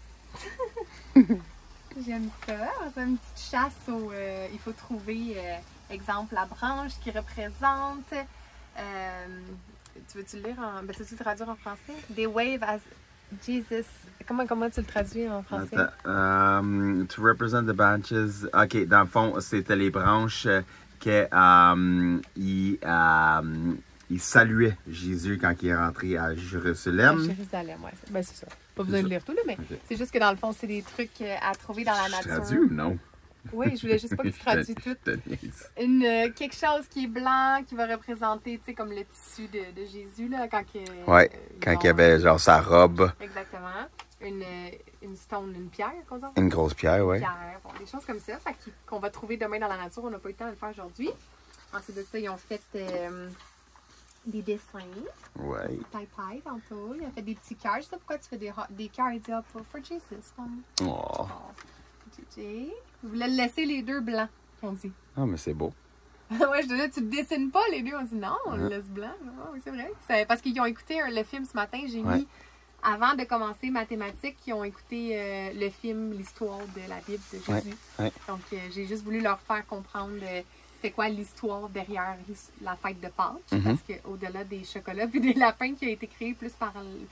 J'aime ça. C'est une petite chasse au... euh, il faut trouver, euh, exemple, la branche qui représente... euh, tu veux-tu le lire en... Ben, tu veux-tu le traduire en français? They wave as Jesus... Comment, comment tu le traduis en français? Attends, um, to represent the branches. Ok, dans le fond, c'était les branches euh, que um, il, um, il saluait Jésus quand il est rentré à À Jérusalem. Jérusalem, ouais. c'est- Ben, c'est ça. Pas besoin C'est de ça. lire tout, là, mais Ok. c'est juste que dans le fond, c'est des trucs euh, à trouver dans la Je nature. traduis ou non? Oui, je voulais juste pas que tu traduis tout. Je te niaise. Une, euh, quelque chose qui est blanc, qui va représenter, tu sais, comme le tissu de, de Jésus, là, quand que, Ouais, euh, quand ils il y avait genre sa robe, Exactement. Une, euh, une stone, une pierre, qu'on dit? une grosse pierre, ouais. Pierre, bon, des choses comme ça, fait qu'il- qu'on va trouver demain dans la nature. On n'a pas eu le temps de le faire aujourd'hui. Ensuite de ça, ils ont fait euh, des dessins. Ouais. Pai-pai, tantôt. Ils ont fait des petits cœurs. Je sais pas pourquoi tu fais des, ha- des cœurs. Il dit, ah, for, for Jesus, mom. Oh. Oh, J J. Je voulais le laisser les deux blancs, on dit. Ah, mais c'est beau. Ouais, je disais, tu ne dessines pas les deux. On dit non, on le Ouais. laisse blanc. Ah oui, c'est vrai. C'est parce qu'ils ont écouté un- le film ce matin. J'ai Ouais. mis, avant de commencer mathématiques, ils ont écouté euh, le film, l'histoire de la Bible de Ouais, Jésus. ouais. Donc, euh, j'ai juste voulu leur faire comprendre euh, c'était quoi l'histoire derrière la fête de Pâques. Mhm. Parce qu'au-delà des chocolats puis des lapins qui ont été créés plus par, l-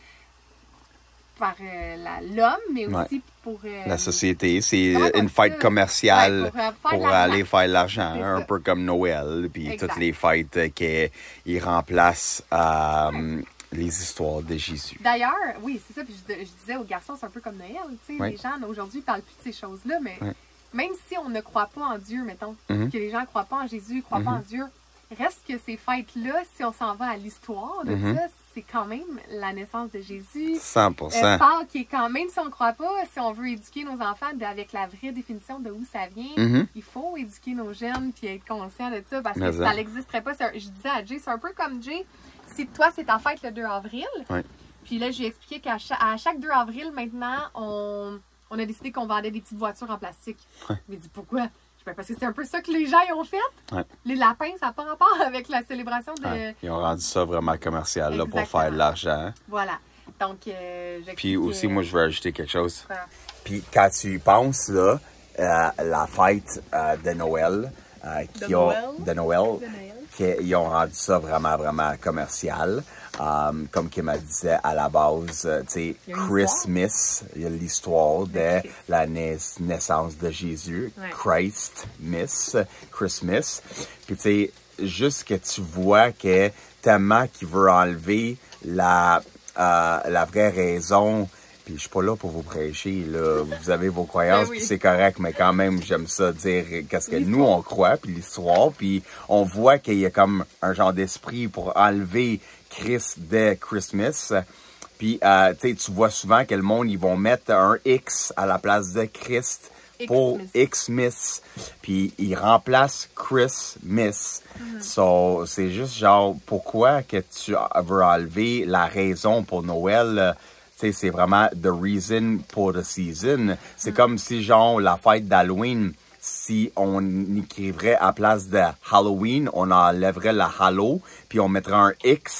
par euh, la- l'homme, mais Ouais. aussi pour... euh, La société, c'est comment on une dit fête ça? commerciale Ouais, pour, euh, faire pour de l'argent. aller faire de l'argent, C'est un ça. peu comme Noël, puis Exact. toutes les fêtes euh, qu'ils remplacent euh, les histoires de Jésus. D'ailleurs, oui, c'est ça. Puis je, je disais aux garçons, c'est un peu comme Noël. Tu sais, Ouais. les gens aujourd'hui ne parlent plus de ces choses-là, mais Ouais. même si on ne croit pas en Dieu, mettons, Mhm. que les gens ne croient pas en Jésus, ne croient pas en Dieu, reste que ces fêtes-là, si on s'en va à l'histoire de Mhm. ça, c'est quand même la naissance de Jésus. cent pour Euh, cent. Pâques est quand même, si on ne croit pas, si on veut éduquer nos enfants de- avec la vraie définition de où ça vient, Mhm. il faut éduquer nos jeunes puis être conscient de ça parce que Mais ça ça. n'existerait pas. C'est un- Je disais à Jay, c'est un peu comme Jay, si toi c'est ta fête le deux avril, Ouais. puis là j'ai expliqué qu'à cha- à chaque deux avril maintenant, on, on a décidé qu'on vendait des petites voitures en plastique. Ouais. Il m'a dit pourquoi? Je fais, parce que c'est un peu ça que les gens y ont fait. Ouais. Les lapins, ça n'a pas rapport avec la célébration de... Ouais. Ils ont rendu ça vraiment commercial là, pour Exactement. faire de l'argent. Voilà. Donc, euh, Puis j'expliquais- aussi, moi, je veux ajouter quelque chose. Quoi? Puis quand tu y penses, là, euh, la fête euh, de Noël, euh, qui De ont, Noël? de Noël, De Noël. qu'ils ont rendu ça vraiment, vraiment commercial. Um, comme Kim a disait à la base, euh, tu sais, Il y a une Christmas, il y a l'histoire de Christ. la nais- naissance de Jésus. Ouais. Christ, Miss, Christmas. Puis tu sais, juste que tu vois que tellement qu'il veut enlever la, euh, la vraie raison. Puis je suis pas là pour vous prêcher, là. Vous avez vos croyances, oui. puis c'est correct, mais quand même, j'aime ça dire qu'est-ce que nous, on croit, puis l'histoire, puis on voit qu'il y a comme un genre d'esprit pour enlever Christ de Christmas. Puis, euh, tu sais, tu vois souvent que le monde, ils vont mettre un X à la place de Christ pour Xmas. Puis, ils remplacent Christmas. Mm-hmm. So, c'est juste genre, pourquoi que tu veux enlever la raison pour Noël? Tu sais, c'est vraiment the reason for the season. C'est mm-hmm. comme si, genre, la fête d'Halloween, si on écrivrait à place de Halloween, on enlèverait la Hallow, puis on mettrait un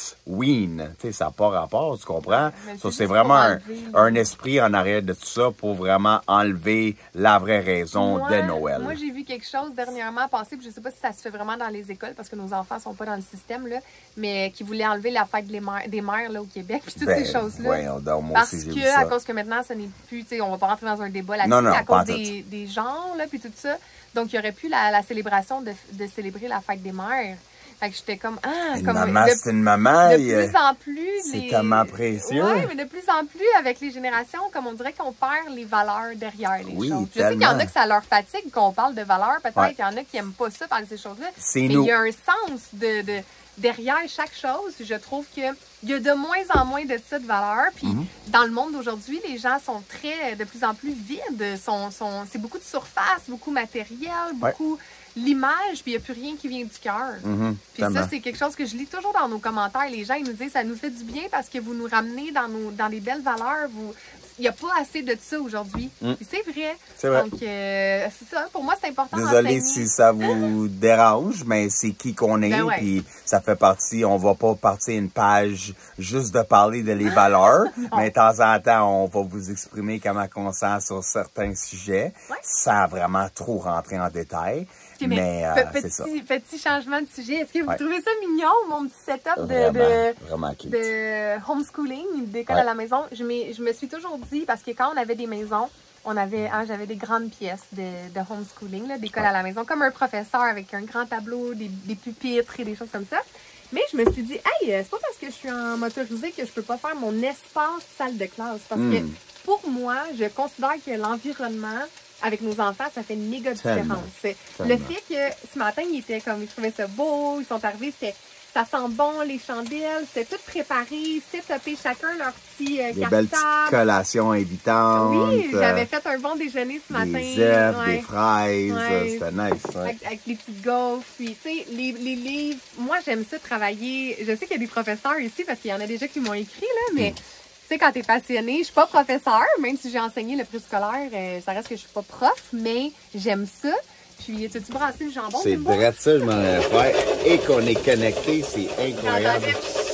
X-Ween. Tu sais, ça n'a pas rapport, tu comprends? Ouais, so, c'est vraiment un, un esprit en arrière de tout ça pour vraiment enlever la vraie raison moi, de Noël. Moi, j'ai vu quelque chose dernièrement passer, puis je ne sais pas si ça se fait vraiment dans les écoles, parce que nos enfants ne sont pas dans le système, là, mais qui voulait enlever la fête des mères, des mères là, au Québec, puis toutes ben, ces choses-là. Ouais, donc, moi parce aussi, que, j'ai vu ça. à cause que maintenant, ce n'est plus, tu sais, on va pas rentrer dans un débat là-dessus, non, non, à cause des, des genres, là, puis tout ça. Donc, il n'y aurait plus la, la célébration de, de célébrer la fête des mères. Fait que j'étais comme, ah, une comme. maman, de, c'est une maman. De plus en plus. C'est les... tellement précieux. Oui, mais de plus en plus, avec les générations, comme on dirait qu'on perd les valeurs derrière les oui, choses. Je tellement. sais qu'il y en a que ça leur fatigue qu'on parle de valeurs, peut-être. Ouais. Il y en a qui n'aiment pas ça, parler de ces choses-là. C'est mais nous. il y a un sens de, de, derrière chaque chose. Je trouve qu'il y a de moins en moins de ça de valeur. Puis mm-hmm. dans le monde d'aujourd'hui, les gens sont très, de plus en plus vides. Sont, sont, c'est beaucoup de surface, beaucoup matériel, beaucoup. Ouais. L'image, puis il n'y a plus rien qui vient du cœur. Mm-hmm, puis ça, c'est quelque chose que je lis toujours dans nos commentaires. Les gens, ils nous disent, ça nous fait du bien parce que vous nous ramenez dans, nos, dans les belles valeurs. Vous... Il n'y a pas assez de ça aujourd'hui. Mm. Puis c'est vrai. C'est vrai. Donc, euh, c'est ça. Pour moi, c'est important Désolé d'enseigner. si ça vous dérange, mais c'est qui qu'on est. Ben ouais. Puis ça fait partie, on va pas partir une page juste de parler de les valeurs. Mais de temps en temps, on va vous exprimer comment on sent sur certains sujets. Ouais. Sans vraiment trop rentrer en détail. Mais, mais euh, petit, c'est ça. Petit changement de sujet. Est-ce que vous ouais. trouvez ça mignon, mon petit setup de, vraiment, de, vraiment cute. de homeschooling, d'école ouais. à la maison? Je, je me suis toujours dit, parce que quand on avait des maisons, on avait, hein, j'avais des grandes pièces de, de homeschooling, d'école ouais. à la maison, comme un professeur avec un grand tableau, des, des pupitres et des choses comme ça. Mais je me suis dit, hey, c'est pas parce que je suis en motorisé que je peux pas faire mon espace salle de classe. Parce mm. que pour moi, je considère que l'environnement avec nos enfants, ça fait une méga différence. Le fait que ce matin, ils étaient comme, ils trouvaient ça beau, ils sont arrivés, c'était, ça sent bon, les chandelles, c'était tout préparé, setupé chacun leur petit euh, des cartable. Belles petites collations invitantes. Oui, j'avais fait un bon déjeuner ce matin. Des œufs, ouais. des fraises, ouais. c'était nice. Ouais. Avec, avec les petites gaufres, puis tu sais, les, les livres, moi j'aime ça travailler, je sais qu'il y a des professeurs ici, parce qu'il y en a déjà qui m'ont écrit, là, mais... Mm. Tu sais, quand t'es passionné, je suis pas professeur, même si j'ai enseigné le préscolaire, euh, ça reste que je suis pas prof, mais j'aime ça. Puis, tu as-tu brassé le jambon? C'est vrai ça, je m'en ai fait. Et qu'on est connecté, c'est incroyable.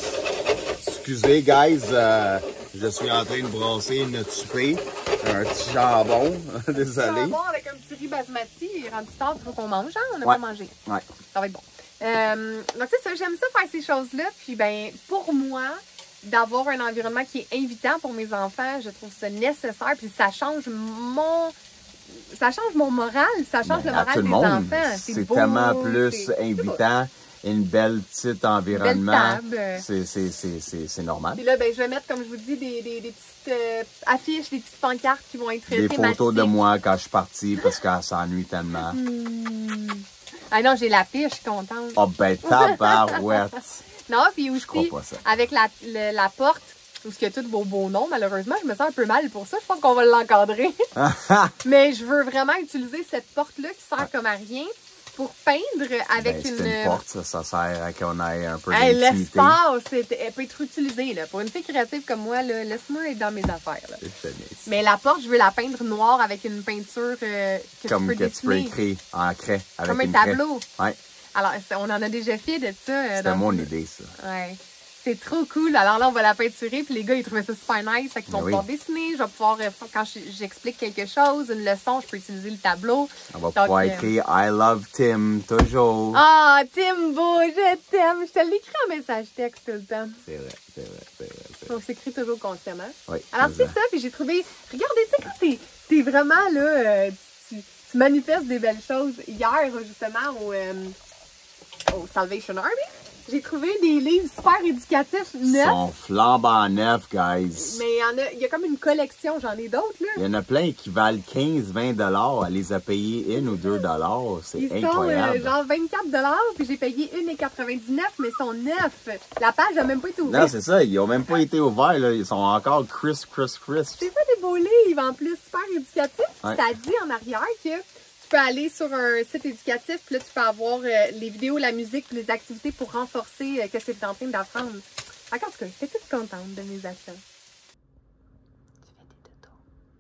Excusez, guys, euh, je suis en train de brasser notre souper. Un petit jambon, désolé. Un jambon avec un petit riz basmati, rendu tard, il faut qu'on mange, hein? On n'a ouais. pas mangé. Ouais. Ça va être bon. Euh, donc, c'est ça, j'aime ça faire ces choses-là. Puis, ben, pour moi, d'avoir un environnement qui est invitant pour mes enfants, je trouve ça nécessaire, puis ça change mon ça change mon moral, ça change ben, le moral des monde, enfants. C'est tellement plus invitant, une belle petite environnement. C'est normal. Puis là, ben, je vais mettre, comme je vous dis, des, des, des petites euh, affiches, des petites pancartes qui vont être des thématiques. Photos de moi quand je suis partie parce qu'elle s'ennuie tellement. Hmm. Ah non, j'ai la pire, je suis contente. Oh ben, tabarouette. Non, puis aussi, avec la, le, la porte, où il y a tous vos beaux noms, malheureusement, je me sens un peu mal pour ça. Je pense qu'on va l'encadrer. Mais je veux vraiment utiliser cette porte-là qui sert comme à rien pour peindre avec ben, une... une porte, ça, ça sert à qu'on ait un peu hey, d'intimité. L'espace, elle peut être utilisée. Là. Pour une fille créative comme moi, laisse-moi être dans mes affaires. Là. Mais la porte, je veux la peindre noire avec une peinture euh, que comme tu peux que dessiner. tu peux écrire en craie. Avec comme un une tableau. Ouais. Alors, on en a déjà fait de ça. C'était mon une... idée, ça. Ouais. C'est trop cool. Alors là, on va la peinturer, puis les gars, ils trouvaient ça super nice. Fait qu'ils vont oui. pouvoir dessiner. Je vais pouvoir, quand j'explique quelque chose, une leçon, je peux utiliser le tableau. On va Donc, pouvoir euh... écrire « I love Tim » toujours. Ah, Timbo, je t'aime. Je te l'écris en message texte tout le temps. C'est vrai, c'est vrai, c'est vrai. On s'écrit toujours consciemment. Oui. Alors, c'est ça, puis j'ai trouvé... Regardez, tu sais, quand t'es, t'es vraiment, là, euh, tu, tu manifestes des belles choses. Hier, justement, au... Euh, au Salvation Army. J'ai trouvé des livres super éducatifs neufs. Ils sont flambant neufs, guys. Mais il y en a, il y a comme une collection, j'en ai d'autres, là. Il y en a plein qui valent quinze à vingt dollars. Elle les a payés une ou deux dollars. C'est incroyable. Ils sont euh, genre vingt-quatre dollars, puis j'ai payé un quatre-vingt-dix-neuf, mais ils sont neufs. La page n'a même pas été ouverte. Non, c'est ça. Ils n'ont même pas été ouverts, là. Ils sont encore crisp, crisp, crisp. C'est pas des beaux livres, en plus, super éducatifs. Ouais. Ça dit en arrière que tu peux aller sur un site éducatif, puis là, tu peux avoir euh, les vidéos, la musique, puis les activités pour renforcer euh, ce que tu es en train d'apprendre. En tout cas, j'étais toute contente de mes achats. Tu fais tes totos.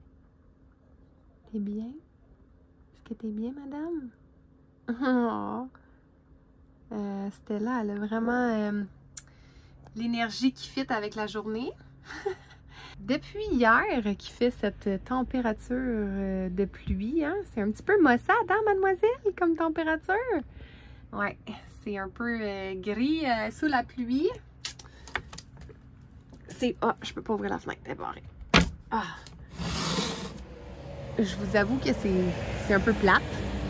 T'es bien? Est-ce que t'es bien, madame? Oh. Euh, Stella, elle a vraiment euh, l'énergie qui fit avec la journée. Depuis hier qu'il fait cette température de pluie, hein? C'est un petit peu maussade, hein, mademoiselle, comme température? Ouais, c'est un peu euh, gris euh, sous la pluie. C'est... Ah, oh, je peux pas ouvrir la fenêtre, elle est barrée. Ah. Je vous avoue que c'est un peu plate.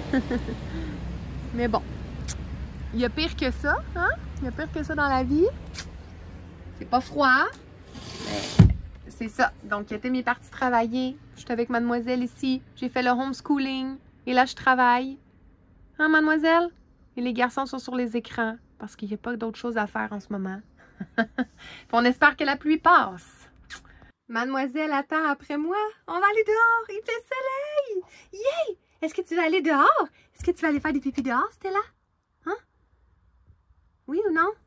Mais bon, il y a pire que ça, hein? Il y a pire que ça dans la vie. C'est pas froid, mais... C'est ça. Donc, Tim est parti travailler. Je suis avec mademoiselle ici. J'ai fait le homeschooling. Et là, je travaille. Hein, mademoiselle? Et les garçons sont sur les écrans parce qu'il n'y a pas d'autre chose à faire en ce moment. On espère que la pluie passe. Mademoiselle attend après moi. On va aller dehors. Il fait soleil. Yay! Est-ce que tu vas aller dehors? Est-ce que tu vas aller faire des pipis dehors, Stella? Hein? Oui ou non?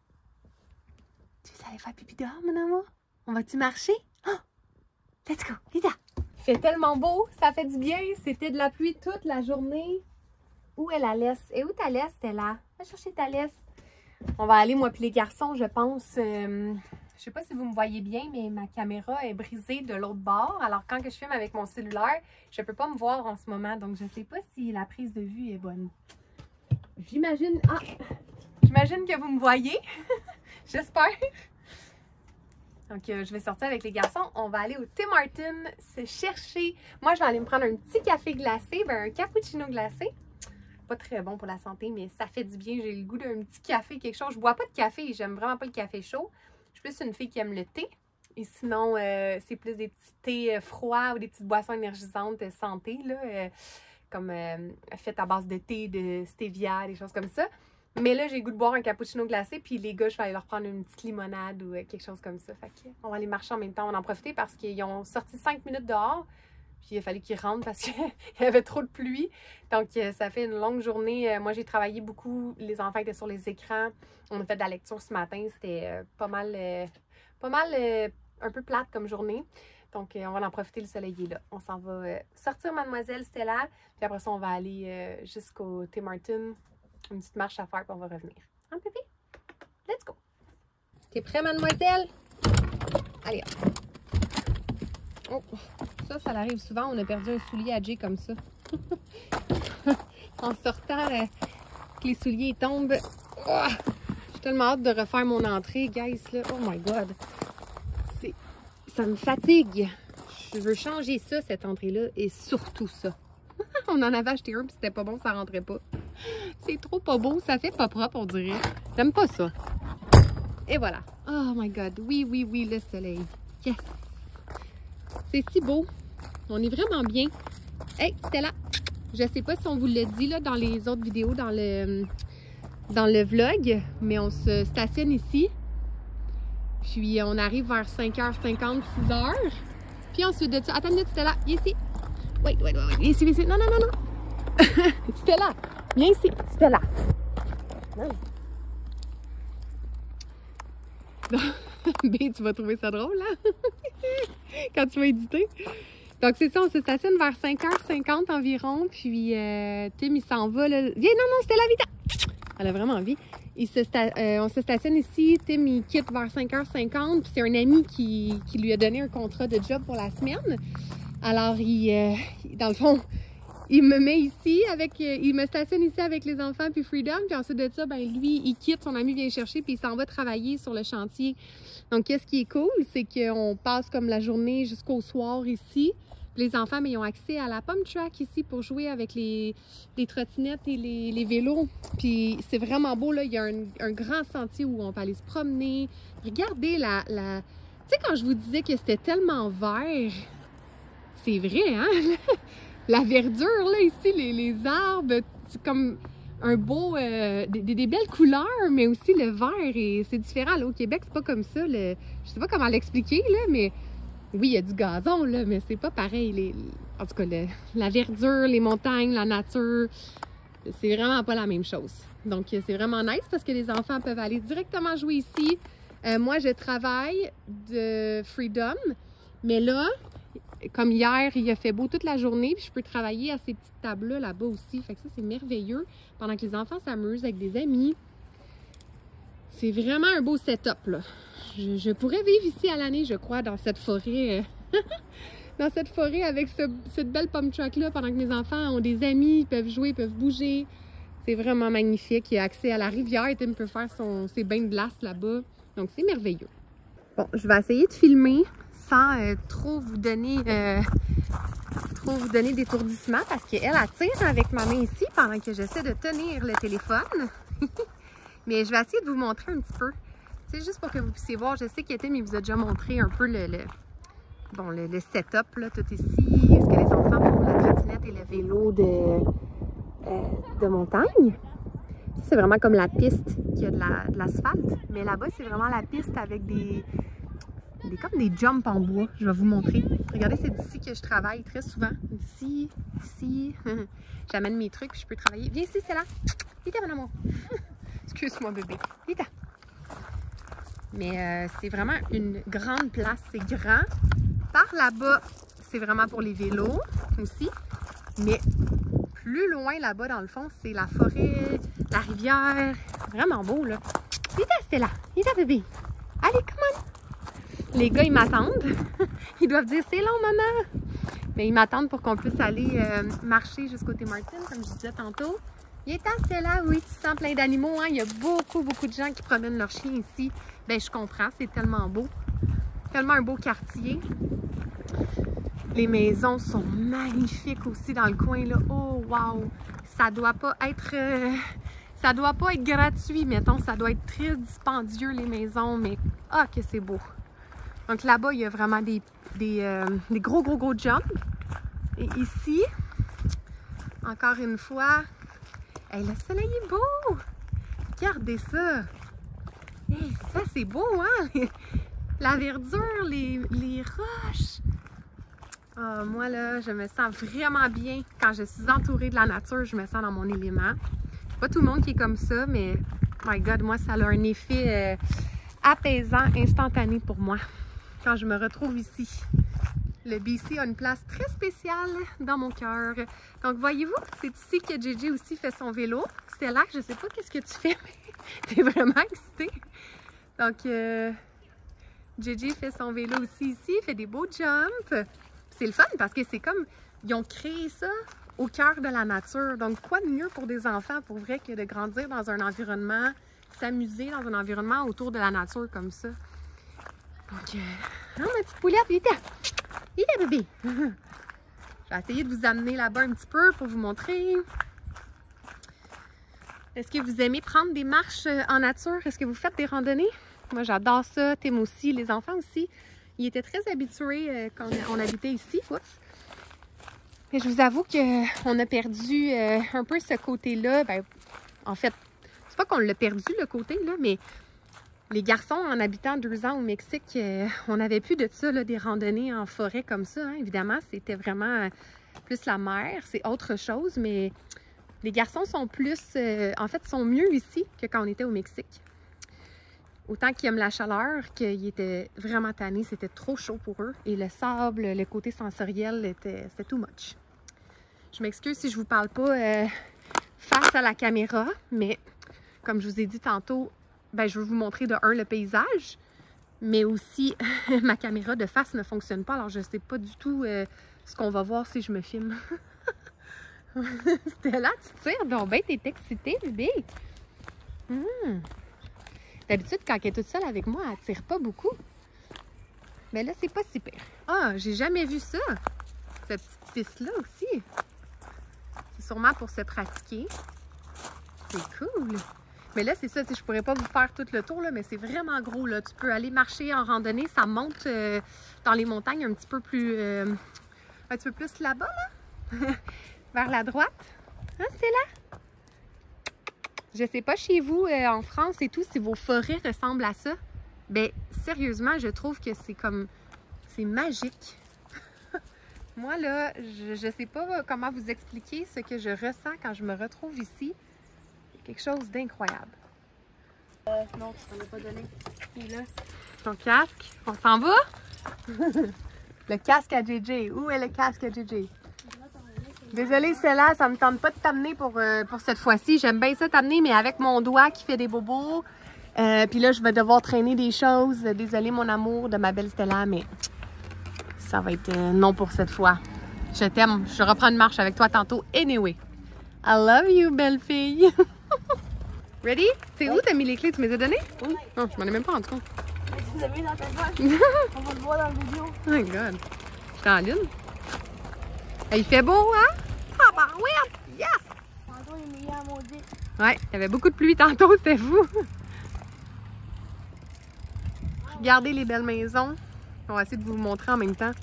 Tu veux aller faire pipi dehors, mon amour? On va-tu marcher? Oh! Let's go, Lida! Il fait tellement beau, ça fait du bien. C'était de la pluie toute la journée. Où est la laisse? Et où ta laisse, Stella? Va chercher ta laisse. On va aller, moi puis les garçons, je pense. Euh, je sais pas si vous me voyez bien, mais ma caméra est brisée de l'autre bord. Alors, quand que je filme avec mon cellulaire, je peux pas me voir en ce moment. Donc, je sais pas si la prise de vue est bonne. J'imagine... Ah! J'imagine que vous me voyez. J'espère. Donc, euh, je vais sortir avec les garçons. On va aller au Tim Hortons se chercher. Moi, je vais aller me prendre un petit café glacé, ben, un cappuccino glacé. Pas très bon pour la santé, mais ça fait du bien. J'ai le goût d'un petit café, quelque chose. Je bois pas de café. J'aime vraiment pas le café chaud. Je suis plus une fille qui aime le thé. Et sinon, euh, c'est plus des petits thés froids ou des petites boissons énergisantes santé, là, euh, comme euh, faites à base de thé, de stevia, des choses comme ça. Mais là, j'ai le goût de boire un cappuccino glacé, puis les gars, je vais aller leur prendre une petite limonade ou quelque chose comme ça. Fait que on va aller marcher en même temps, on va en profiter parce qu'ils ont sorti cinq minutes dehors, puis il a fallu qu'ils rentrent parce qu'il y avait trop de pluie. Donc, ça fait une longue journée. Moi, j'ai travaillé beaucoup, les enfants étaient sur les écrans. On a fait de la lecture ce matin, c'était pas mal, pas mal un peu plate comme journée. Donc, on va en profiter, le soleil est là. On s'en va sortir mademoiselle Stella, puis après ça, on va aller jusqu'au Tim Hortons. Une petite marche à faire, puis on va revenir. Hein, bébé? Let's go! T'es prêt, mademoiselle? Allez, hop. Oh, ça, ça arrive souvent. On a perdu un soulier à Jay comme ça. En sortant, euh, que les souliers tombent. Oh, j'ai tellement hâte de refaire mon entrée, guys. Là. Oh my God! Ça me fatigue. Je veux changer ça, cette entrée-là, et surtout ça. On en avait acheté un, puis c'était pas bon, ça rentrait pas. C'est trop pas beau, ça fait pas propre, on dirait. J'aime pas ça. Et voilà. Oh my God. Oui, oui, oui, le soleil. Yes. C'est si beau. On est vraiment bien. Hey, Stella. Je sais pas si on vous l'a dit là, dans les autres vidéos, dans le, dans le vlog, mais on se stationne ici. Puis on arrive vers cinq heures cinquante, six heures. Puis ensuite de ça... Attends une minute, Stella. Viens ici. Wait, wait, wait. Viens ici, viens ici. Non, non, non, non. Stella. Viens ici, Stella. B, tu vas trouver ça drôle, hein? Quand tu vas éditer. Donc, c'est ça, on se stationne vers cinq heures cinquante environ. Puis, euh, Tim, il s'en va, là. Viens, non, non, Stella, vite! Elle a vraiment envie. Il se euh, on se stationne ici. Tim, il quitte vers cinq heures cinquante. Puis, c'est un ami qui, qui lui a donné un contrat de job pour la semaine. Alors, il, euh, dans le fond... Il me met ici, avec, il me stationne ici avec les enfants puis Freedom. Puis ensuite de ça, ben lui, il quitte, son ami vient chercher puis il s'en va travailler sur le chantier. Donc, qu'est-ce qui est cool, c'est qu'on passe comme la journée jusqu'au soir ici. Les enfants, mais ils ont accès à la Pump Track ici pour jouer avec les, les trottinettes et les, les vélos. Puis c'est vraiment beau, là. Il y a un, un grand sentier où on peut aller se promener. Regardez la... la... Tu sais, quand je vous disais que c'était tellement vert, c'est vrai, hein? La verdure, là, ici, les, les arbres, c'est comme un beau... Euh, des, des belles couleurs, mais aussi le vert, et c'est différent. Là, au Québec, c'est pas comme ça. Le, je sais pas comment l'expliquer, là, mais... Oui, il y a du gazon, là, mais c'est pas pareil. Les, en tout cas, le, la verdure, les montagnes, la nature, c'est vraiment pas la même chose. Donc, c'est vraiment nice parce que les enfants peuvent aller directement jouer ici. Euh, moi, je travaille de Freedom, mais là, comme hier, il a fait beau toute la journée, puis je peux travailler à ces petites tables-là, là-bas aussi. Fait que ça, c'est merveilleux. Pendant que les enfants s'amusent avec des amis. C'est vraiment un beau setup, là. Je, je pourrais vivre ici à l'année, je crois, dans cette forêt. dans cette forêt avec ce, cette belle Pump Track-là, pendant que mes enfants ont des amis, ils peuvent jouer, ils peuvent bouger. C'est vraiment magnifique. Il y a accès à la rivière. Tim peut faire son, ses bains de glace là-bas. Donc, c'est merveilleux. Bon, je vais essayer de filmer sans euh, trop vous donner euh, trop vous donner d'étourdissement parce qu'elle attire avec ma main ici pendant que j'essaie de tenir le téléphone. Mais je vais essayer de vous montrer un petit peu. C'est juste pour que vous puissiez voir. Je sais qu'Etim, il vous a déjà montré un peu le, le, bon, le, le setup, là, tout ici. Est-ce que les enfants font la trottinette et le vélo de, euh, de montagne? C'est vraiment comme la piste qui a de l'asphalte. La, mais là-bas, c'est vraiment la piste avec des, des, comme des jumps en bois. Je vais vous montrer. Regardez, c'est d'ici que je travaille très souvent. D'ici, ici. J'amène mes trucs, puis je peux travailler. Viens ici, c'est là. Viens, mon amour. Excuse-moi, bébé. Viens. Mais euh, c'est vraiment une grande place, c'est grand. Par là-bas, c'est vraiment pour les vélos aussi. Mais plus loin là-bas, dans le fond, c'est la forêt, la rivière. Vraiment beau, là. Viens, Stella. Viens, bébé. Allez, come on. Les gars, ils m'attendent. Ils doivent dire, c'est long, maman. Mais ils m'attendent pour qu'on puisse aller euh, marcher jusqu'au Tim Hortons, comme je disais tantôt. Il est assez là, oui, tu sens plein d'animaux, hein? Il y a beaucoup, beaucoup de gens qui promènent leurs chiens ici. Ben, je comprends, c'est tellement beau. Tellement un beau quartier. Les maisons sont magnifiques aussi dans le coin, là. Oh, wow! Ça doit pas être... Euh, ça doit pas être gratuit, mettons. Ça doit être très dispendieux, les maisons, mais... Ah, que c'est beau! Donc là-bas, il y a vraiment des, des, euh, des gros, gros, gros jumps. Et ici, encore une fois... Hey, le soleil est beau! Regardez ça! Hey, ça, c'est beau, hein? La verdure, les, les roches! Oh, moi, là, je me sens vraiment bien. Quand je suis entourée de la nature, je me sens dans mon élément. Pas tout le monde qui est comme ça, mais, my God, moi, ça a un effet euh, apaisant, instantané pour moi. Quand je me retrouve ici. Le B C a une place très spéciale dans mon cœur. Donc, voyez-vous, c'est ici que J J aussi fait son vélo. C'était là que je ne sais pas qu'est-ce que tu fais, mais t'es vraiment excitée. Donc, euh, J J fait son vélo aussi ici, fait des beaux jumps. C'est le fun parce que c'est comme, ils ont créé ça au cœur de la nature. Donc, quoi de mieux pour des enfants, pour vrai, que de grandir dans un environnement, s'amuser dans un environnement autour de la nature comme ça. Donc, euh, oh, ma petite poulette, viens. Il est bébé! Je vais essayer de vous amener là-bas un petit peu pour vous montrer. Est-ce que vous aimez prendre des marches en nature? Est-ce que vous faites des randonnées? Moi, j'adore ça. Tim aussi, les enfants aussi. Ils étaient très habitués quand on habitait ici. Oups. Mais je vous avoue qu'on a perdu un peu ce côté-là. Ben, en fait, c'est pas qu'on l'a perdu, le côté, là, mais... Les garçons, en habitant deux ans au Mexique, euh, on n'avait plus de ça, là, des randonnées en forêt comme ça. Hein. Évidemment, c'était vraiment plus la mer, c'est autre chose, mais les garçons sont plus, euh, en fait, sont mieux ici que quand on était au Mexique. Autant qu'ils aiment la chaleur, qu'ils étaient vraiment tannés, c'était trop chaud pour eux. Et le sable, le côté sensoriel, était, c'était too much. Je m'excuse si je vous parle pas euh, face à la caméra, mais comme je vous ai dit tantôt, ben, je veux vous montrer de un le paysage, mais aussi ma caméra de face ne fonctionne pas, alors je ne sais pas du tout euh, ce qu'on va voir si je me filme. C'était là, tu tires, donc ben t'es excitée, bébé. Mmh. D'habitude, quand elle est toute seule avec moi, elle tire pas beaucoup. Mais là, c'est pas si pire. Ah, j'ai jamais vu ça. cette petite piste-là aussi. C'est sûrement pour se pratiquer. C'est cool. Mais là, c'est ça, je pourrais pas vous faire tout le tour, là, mais c'est vraiment gros. Là. Tu peux aller marcher en randonnée. Ça monte euh, dans les montagnes un petit peu plus... Euh, un petit peu plus là-bas, là. Vers la droite. Hein, c'est là? Je sais pas chez vous, euh, en France et tout, si vos forêts ressemblent à ça. Ben, sérieusement, je trouve que c'est comme... C'est magique. Moi, là, je, je sais pas comment vous expliquer ce que je ressens quand je me retrouve ici. Quelque chose d'incroyable. Euh, non, tu t'en as pas donné. Il est là. Ton casque, on s'en va? Le casque à J J. Où est le casque à J J? Désolée, Cella, ça me tente pas de t'amener pour, euh, pour cette fois-ci. J'aime bien ça t'amener, mais avec mon doigt qui fait des bobos. Euh, Puis là, je vais devoir traîner des choses. Désolée, mon amour, de ma belle Stella, mais ça va être euh, non pour cette fois. Je t'aime. Je reprends une marche avec toi tantôt. Anyway. I love you, belle fille. Ready? C'est où t'as mis les clés? Tu me les as données? Oui. Oh, je m'en ai même pas rendu compte. Tu les as mis dans ta poche. On va le voir dans la vidéo. Oh my god. J'étais en lune. Il fait beau, hein? Ah bah oui! Yes! Tantôt, il est mis à maudit. Ouais, il y avait beaucoup de pluie tantôt, c'était fou. Regardez les belles maisons. On va essayer de vous montrer en même temps.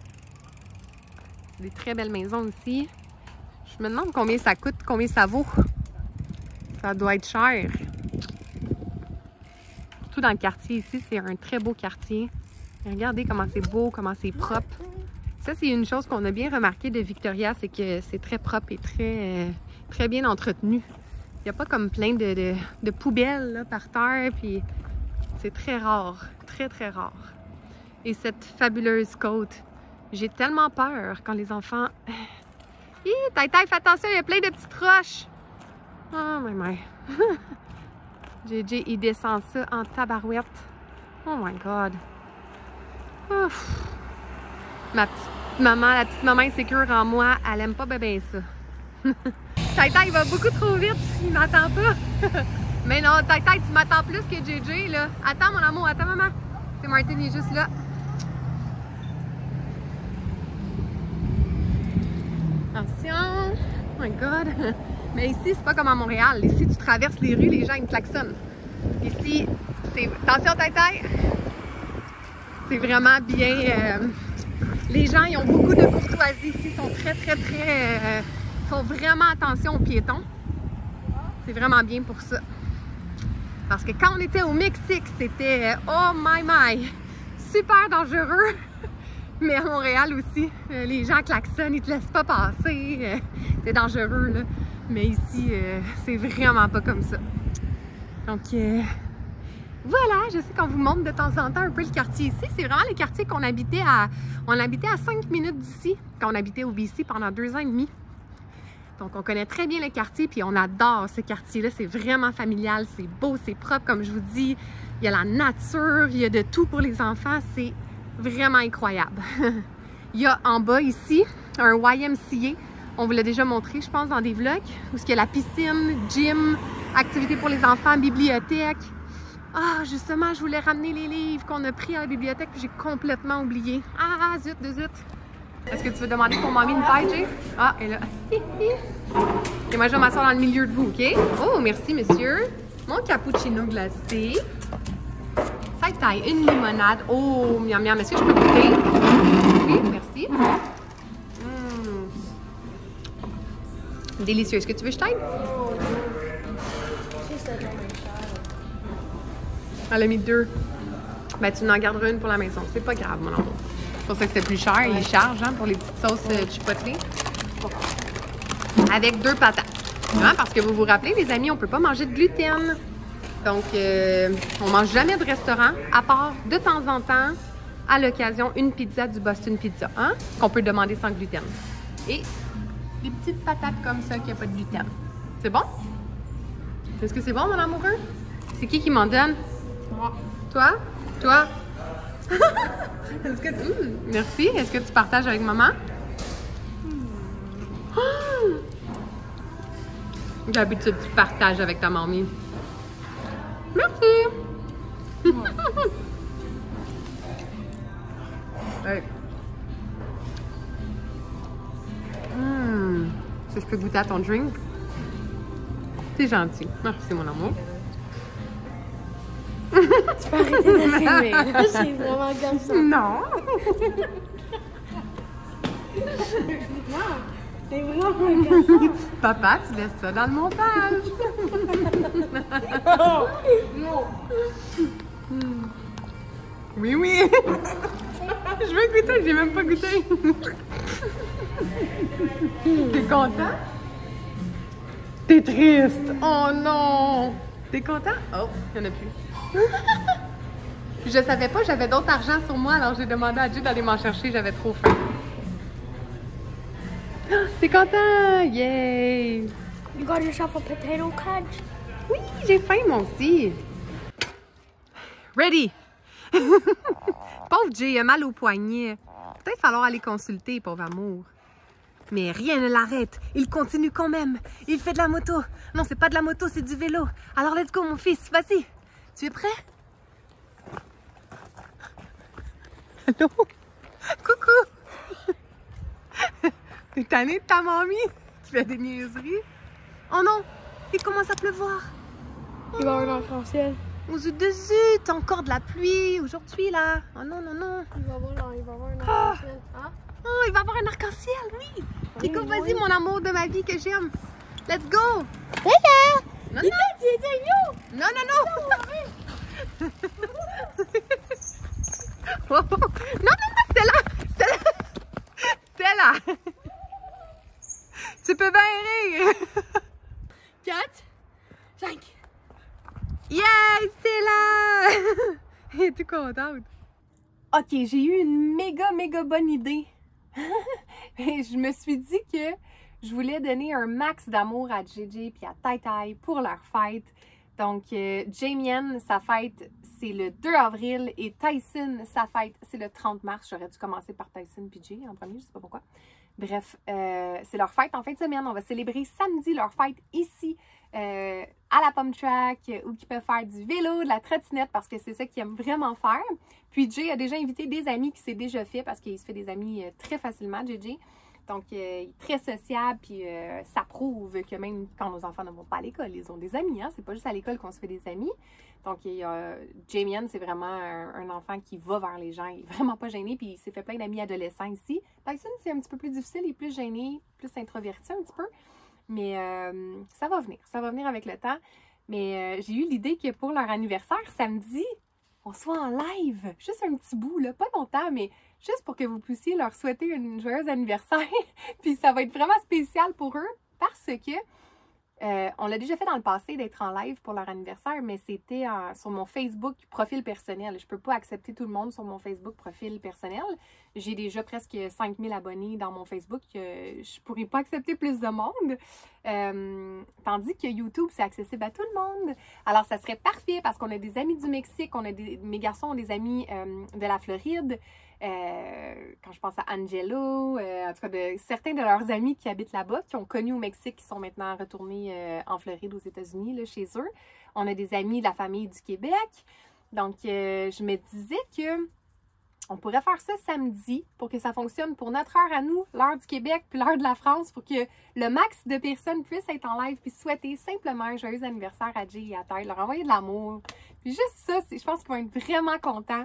Des très belles maisons aussi. Je me demande combien ça coûte, combien ça vaut. Ça doit être cher. Surtout dans le quartier ici, c'est un très beau quartier. Regardez comment c'est beau, comment c'est propre. Ça, c'est une chose qu'on a bien remarqué de Victoria, c'est que c'est très propre et très, euh, très bien entretenu. Il n'y a pas comme plein de, de, de poubelles là, par terre, puis c'est très rare, très très rare. Et cette fabuleuse côte, j'ai tellement peur quand les enfants... Hi, Taïtaï, fais attention, il y a plein de petites roches. Oh, my, my. J J, il descend ça en tabarouette. Oh my God. Ouf. Ma petite maman, la petite maman insécure en moi, elle aime pas bien ça. Taïtaï, il va beaucoup trop vite, il m'attend pas. Mais non, Taïtaï, tu m'attends plus que J J, là. Attends, mon amour, attends, maman. C'est Martin, il est juste là. Attention. Oh my God. Mais ici, c'est pas comme à Montréal. Ici, tu traverses les rues, les gens, ils te klaxonnent. Ici, c'est... Attention, Taïtaï! C'est vraiment bien... Euh... Les gens, ils ont beaucoup de courtoisie ici. Ils sont très, très, très... Euh... Ils font vraiment attention aux piétons. C'est vraiment bien pour ça. Parce que quand on était au Mexique, c'était... Oh my my! Super dangereux! Mais à Montréal aussi, les gens klaxonnent, ils te laissent pas passer. C'est dangereux, là. Mais ici, euh, c'est vraiment pas comme ça. Donc, euh, voilà, je sais qu'on vous montre de temps en temps un peu le quartier ici. C'est vraiment le quartier qu'on habitait à... On habitait à cinq minutes d'ici, quand on habitait au B C pendant deux ans et demi. Donc, on connaît très bien le quartier, puis on adore ce quartier-là. C'est vraiment familial, c'est beau, c'est propre, comme je vous dis. Il y a la nature, il y a de tout pour les enfants. C'est vraiment incroyable. Il y a en bas ici un Y M C A. On vous l'a déjà montré, je pense, dans des vlogs, où il y a la piscine, gym, activités pour les enfants, bibliothèque. Ah, justement, je voulais ramener les livres qu'on a pris à la bibliothèque, puis j'ai complètement oublié. Ah, zut, de zut. Est-ce que tu veux demander pour mamie une taille, Jay? Ah, et là. Et moi, je vais m'asseoir dans le milieu de vous, OK? Oh, merci, monsieur. Mon cappuccino glacé. Taille, taille, une limonade. Oh, miam, miam. Est-ce que je peux goûter? Oui, merci. Délicieux. Est-ce que tu veux que je t'aide? Elle a mis deux. Ben, tu n'en garderas une pour la maison. C'est pas grave, mon amour. C'est pour ça que c'est plus cher. Il charge hein, pour les petites sauces euh, chipotées. Avec deux patates. Hein, parce que vous vous rappelez, les amis, on peut pas manger de gluten. Donc, euh, on mange jamais de restaurant, à part de temps en temps, à l'occasion, une pizza du Boston Pizza, hein, qu'on peut demander sans gluten. Et des petites patates comme ça qui n'ont pas de gluten. C'est bon? Est-ce que c'est bon, mon amoureux? C'est qui qui m'en donne? Moi. Toi? Toi? Est-ce que tu... Mmh, merci. Est-ce que tu partages avec maman? Mmh. Oh! D'habitude, tu partages avec ta mamie. Merci! Ouais. peux goûter à ton drink. C'est gentil. Merci, mon amour. Tu peux arrêter de filmer, là. C'est vraiment comme ça. Non! Non, c'est vraiment comme ça. Papa, tu laisses ça dans le montage. Oh, non. Oui, oui. Je veux goûter, j'ai même pas goûté. T'es content? T'es triste. Oh non! T'es content? Oh, il y en a plus. Je savais pas, j'avais d'autres argent sur moi, alors j'ai demandé à Dieu d'aller m'en chercher, j'avais trop faim. T'es content? Yay! You got yourself a potato catch? Oui, j'ai faim moi aussi. Ready! Pauvre Jay, il a mal au poignet. Peut-être falloir aller consulter, pauvre amour. Mais rien ne l'arrête. Il continue quand même. Il fait de la moto. Non, c'est pas de la moto, c'est du vélo. Alors, let's go, mon fils. Vas-y. Tu es prêt? Allô? Coucou! T'es tanné de ta mamie? Tu fais des niaiseries? Oh non! Il commence à pleuvoir. Il va y avoir un arc-en-ciel. Oh zut de zut! Encore de la pluie aujourd'hui, là. Oh non, non, non. Il va y avoir, il va y avoir un arc-en-ciel. Hein? Oh, il va avoir un arc-en-ciel, oui! Oui, Écoute, oui. vas-y, mon amour de ma vie que j'aime. Let's go! Hello! Non, Il non, t'a dit, c'est you! non, non, non! Oh, non, non, non, Stella! Stella! Stella! Tu peux bien rire! quatre, cinq. Yeah, Stella! Es-tu contente? Ok, j'ai eu une méga, méga bonne idée. Je me suis dit que je voulais donner un max d'amour à J J et à Tai Tai pour leur fête. Donc, euh, Jamian, sa fête, c'est le deux avril et Tyson, sa fête, c'est le trente mars. J'aurais dû commencer par Tyson et Jay en premier, je sais pas pourquoi. Bref, euh, c'est leur fête en fin de semaine. On va célébrer samedi leur fête ici euh, à la Pomme Track où ils peuvent faire du vélo, de la trottinette parce que c'est ça qu'ils aiment vraiment faire. Puis Jay a déjà invité des amis qui s'est déjà fait parce qu'il se fait des amis euh, très facilement, J J. Donc, euh, il est très sociable, puis euh, ça prouve que même quand nos enfants ne vont pas à l'école, ils ont des amis, hein? C'est pas juste à l'école qu'on se fait des amis. Donc, euh, Jamian, c'est vraiment un, un enfant qui va vers les gens, il est vraiment pas gêné, puis il s'est fait plein d'amis adolescents ici. Tyson, c'est un petit peu plus difficile, il est plus gêné, plus introverti un petit peu, mais euh, ça va venir, ça va venir avec le temps. Mais euh, j'ai eu l'idée que pour leur anniversaire, samedi, on soit en live, juste un petit bout, là, pas longtemps, mais juste pour que vous puissiez leur souhaiter une joyeuse anniversaire. Puis ça va être vraiment spécial pour eux parce que euh, on l'a déjà fait dans le passé d'être en live pour leur anniversaire, mais c'était euh, sur mon Facebook profil personnel. Je peux pas accepter tout le monde sur mon Facebook profil personnel. J'ai déjà presque cinq mille abonnés dans mon Facebook. Euh, je pourrais pas accepter plus de monde. Euh, tandis que YouTube, c'est accessible à tout le monde. Alors, ça serait parfait parce qu'on a des amis du Mexique, on a des, mes garçons ont des amis euh, de la Floride. Euh, quand je pense à Angelo, euh, en tout cas de certains de leurs amis qui habitent là-bas, qui ont connu au Mexique, qui sont maintenant retournés euh, en Floride, aux États-Unis, là, chez eux. On a des amis de la famille du Québec. Donc, euh, je me disais que on pourrait faire ça samedi pour que ça fonctionne pour notre heure à nous, l'heure du Québec, puis l'heure de la France, pour que le max de personnes puissent être en live puis souhaiter simplement un joyeux anniversaire à Jay et à Ty, leur envoyer de l'amour. Puis juste ça, je pense qu'ils vont être vraiment contents.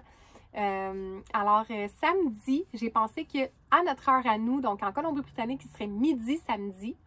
Euh, alors, euh, samedi, j'ai pensé que à notre heure à nous, donc en Colombie-Britannique, il serait midi samedi.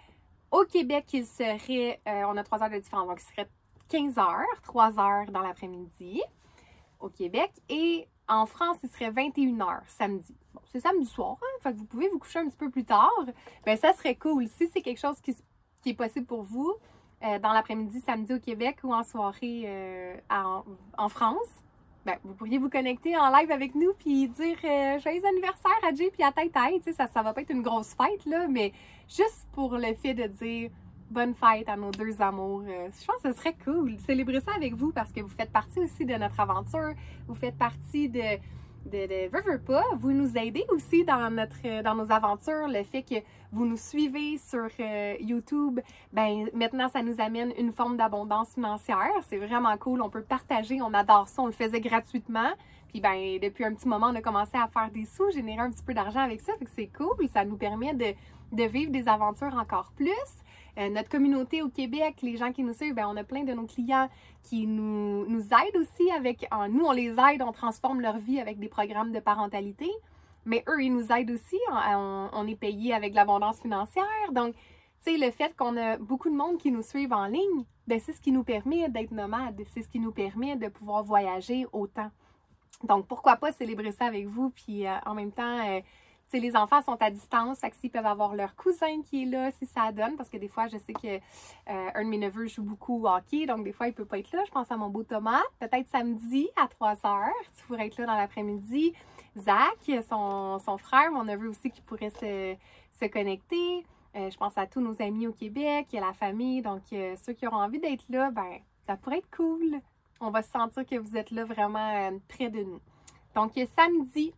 Au Québec, il serait, euh, on a trois heures de différence, donc il serait quinze heures, trois heures dans l'après-midi au Québec. Et en France, il serait vingt et une heures samedi. Bon, c'est samedi soir, hein, fait que vous pouvez vous coucher un petit peu plus tard. Bien, ça serait cool. Si c'est quelque chose qui, qui est possible pour vous, euh, dans l'après-midi samedi au Québec ou en soirée euh, en, en France, ben, vous pourriez vous connecter en live avec nous puis dire euh, joyeux anniversaire à Jay puis à Tai Tai. Tu sais, ça, ça va pas être une grosse fête, là, mais juste pour le fait de dire bonne fête à nos deux amours, euh, je pense que ce serait cool. Célébrer ça avec vous parce que vous faites partie aussi de notre aventure. Vous faites partie de, de, de veux, veux pas, vous nous aidez aussi dans, notre, dans nos aventures. Le fait que vous nous suivez sur euh, YouTube, ben maintenant, ça nous amène une forme d'abondance financière. C'est vraiment cool. On peut partager. On adore ça. On le faisait gratuitement. Puis, ben depuis un petit moment, on a commencé à faire des sous, générer un petit peu d'argent avec ça. Fait que c'est cool. Ça nous permet de, de vivre des aventures encore plus. Euh, notre communauté au Québec, les gens qui nous suivent, ben, on a plein de nos clients qui nous, nous aident aussi avec, en, nous on les aide, on transforme leur vie avec des programmes de parentalité, mais eux ils nous aident aussi, on, on est payé avec l'abondance financière, donc tu sais le fait qu'on a beaucoup de monde qui nous suivent en ligne, ben c'est ce qui nous permet d'être nomades, c'est ce qui nous permet de pouvoir voyager autant. Donc pourquoi pas célébrer ça avec vous, puis euh, en même temps euh, T'sais, les enfants sont à distance, fait que s'ils peuvent avoir leur cousin qui est là, si ça donne, parce que des fois, je sais que euh, un de mes neveux joue beaucoup au hockey, donc des fois, il peut pas être là. Je pense à mon beau Thomas. Peut-être samedi à trois heures, tu pourrais être là dans l'après-midi. Zach, son, son frère, mon neveu aussi, qui pourrait se, se connecter. Euh, je pense à tous nos amis au Québec, il y a la famille, donc euh, ceux qui auront envie d'être là, ben ça pourrait être cool. On va se sentir que vous êtes là vraiment euh, près de nous. Donc, samedi,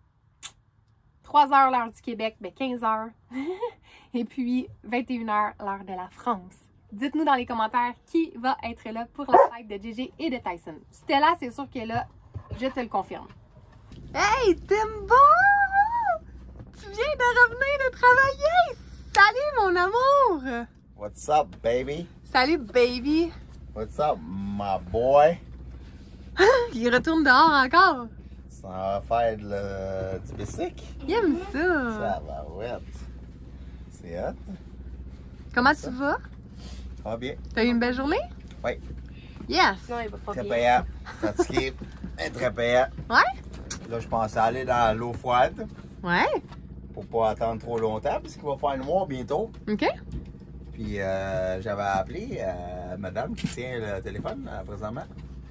trois heures l'heure du Québec, ben quinze heures. Et puis vingt et une heures l'heure de la France. Dites-nous dans les commentaires qui va être là pour la fête de J J et de Tyson. Stella, c'est sûr qu'elle est là, je te le confirme. Hey, Timbo! Tu viens de revenir de travailler! Salut mon amour! What's up, baby? Salut, baby! What's up, my boy? Il retourne dehors encore! Ça va faire le... du bicycle? Il aime ça! Ça va, ouais. C'est hot. Comment tu vas? Ça va bien. T'as eu une belle journée? Oui. Yes! Non, il va pas Très bien. payant. Fatigué. Et très payant. Ouais? Là, je pensais aller dans l'eau froide Ouais? pour pas attendre trop longtemps parce qu'il va faire noir bientôt. OK. Puis euh, j'avais appelé euh, madame qui tient le téléphone euh, présentement.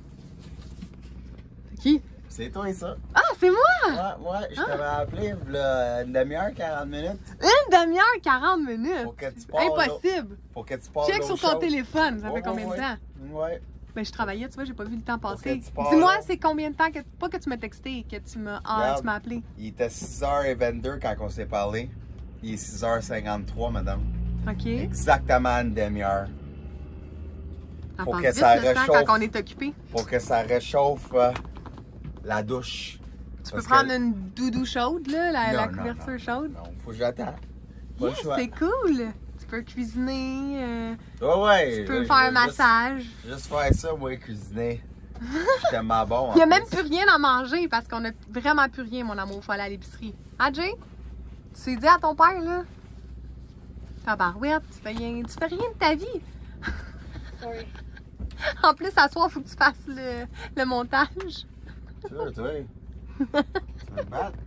C'est qui? C'est toi et ça. Ah, c'est moi! Ouais, ouais, je t'avais appelé là, une demi-heure, quarante minutes. Une demi-heure, quarante minutes! Pour que tu parles. Impossible! Là, pour que tu parles. Check sur ton chose. téléphone, ça Ouais, fait combien ouais, de temps? Ouais. Ben, je travaillais, tu vois, j'ai pas vu le temps passer. que tu parles, Dis-moi, là. c'est combien de temps que. Pas que tu m'as texté, que tu m'as ah, Regarde. tu m'as appelé. Il était six heures vingt-deux quand on s'est parlé. Il est six heures cinquante-trois, madame. OK. Exactement une demi-heure. Ça Pour passe que vite, ça le temps, réchauffe. quand on est occupé. Pour que ça réchauffe euh, la douche. Tu Parce peux prendre que- une doudou chaude, là, la, Non, la non, couverture non, chaude. Non, faut que j'attende. Pas le Yes, choix. c'est cool! Tu peux cuisiner, euh, Ouais, ouais. tu peux je- faire un je- massage. Juste, juste faire ça, moi, cuisiner. Je suis tellement bon. Il n'y a en même plus. plus rien à manger parce qu'on a vraiment plus rien, mon amour. Faut aller à l'épicerie. Ah, Jay? Tu l'as dit à ton père, là? Tabarouette, tu fais rien, tu fais rien de ta vie. Sorry. En plus, à soir, il faut que tu fasses le, le montage. Tu veux, tu veux. Tu veux te battre?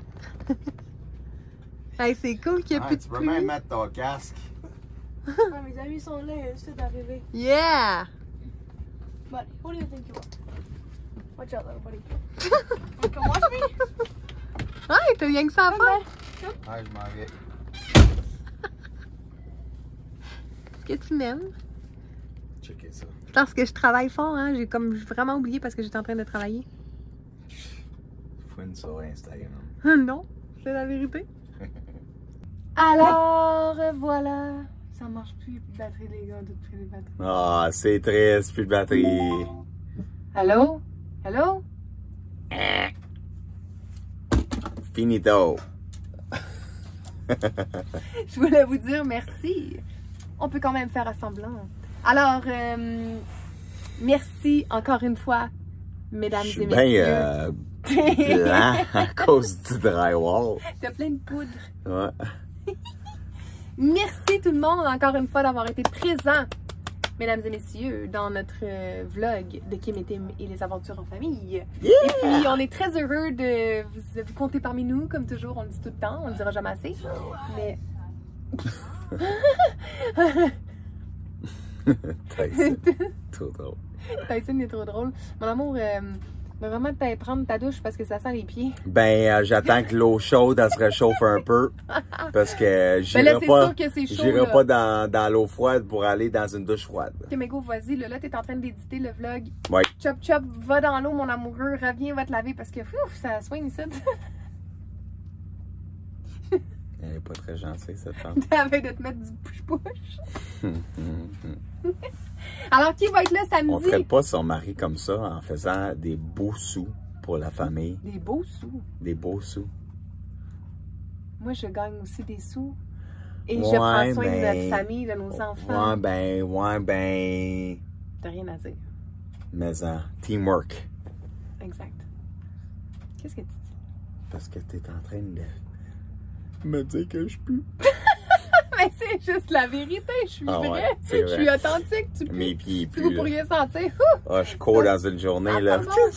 Hey, c'est cool qu'il n'y ait Ouais, plus de tu peux pluie. même mettre ton casque. Ah, mes amis sont là, c'est d'arriver. Yeah! Buddy, who do you think you are? Watch out, little buddy. You can watch me? Ouais, t'as rien que ça à faire. Ouais, je m'en vais. Est-ce que tu m'aimes? Checker ça. Parce que je travaille fort, hein. J'ai comme vraiment oublié parce que j'étais en train de travailler. Fouine sur Instagram. Non, c'est la vérité. Alors, voilà. Ça marche plus, il n'y a plus de batterie, les gars. Tout plus de batterie. Ah, c'est triste, plus de batterie. Allô? Allô? Finito. Je voulais vous dire merci. On peut quand même faire assemblant. Alors, euh, merci encore une fois, mesdames Je et suis messieurs. bien euh, blanc à cause du drywall. T'as plein de poudre. Ouais. Merci tout le monde encore une fois d'avoir été présents, mesdames et messieurs, dans notre euh, vlog de Kim et Tim et les aventures en famille. Yeah! Et puis, on est très heureux de vous, de vous compter parmi nous, comme toujours, on le dit tout le temps, on le dira jamais assez. Mais... Tyson. Trop drôle. Tyson est trop drôle. Mon amour, euh, Mais vraiment, t'allais prendre ta douche parce que ça sent les pieds. Ben, euh, j'attends que l'eau chaude, elle se réchauffe un peu. Parce que j'irai ben pas, j'irai pas dans, dans l'eau froide pour aller dans une douche froide. Ok, mais go, vas-y. Là, là t'es en train d'éditer le vlog. Ouais. Chop, chop, va dans l'eau, mon amoureux. Reviens, va te laver parce que ouf, ça soigne ici. Elle est pas très gentille, cette femme. T'avais de te mettre du push-push. Alors, qui va être là samedi? On traite pas son mari comme ça en faisant des beaux sous pour la famille. Des beaux sous. Des beaux sous. Moi, je gagne aussi des sous. Et ouais, je prends soin ben, de notre famille, de nos enfants. Ouais, ben, ouais, ben. T'as rien à dire. Mais en teamwork. Exact. Qu'est-ce que tu dis? Parce que t'es en train de me dire que je pue. Mais c'est juste la vérité, je suis ah vraie. Ouais, je vrai. suis authentique, tu peux. Mes pieds puent. Si vous pourriez sentir. Ah, je cours dans une journée, là.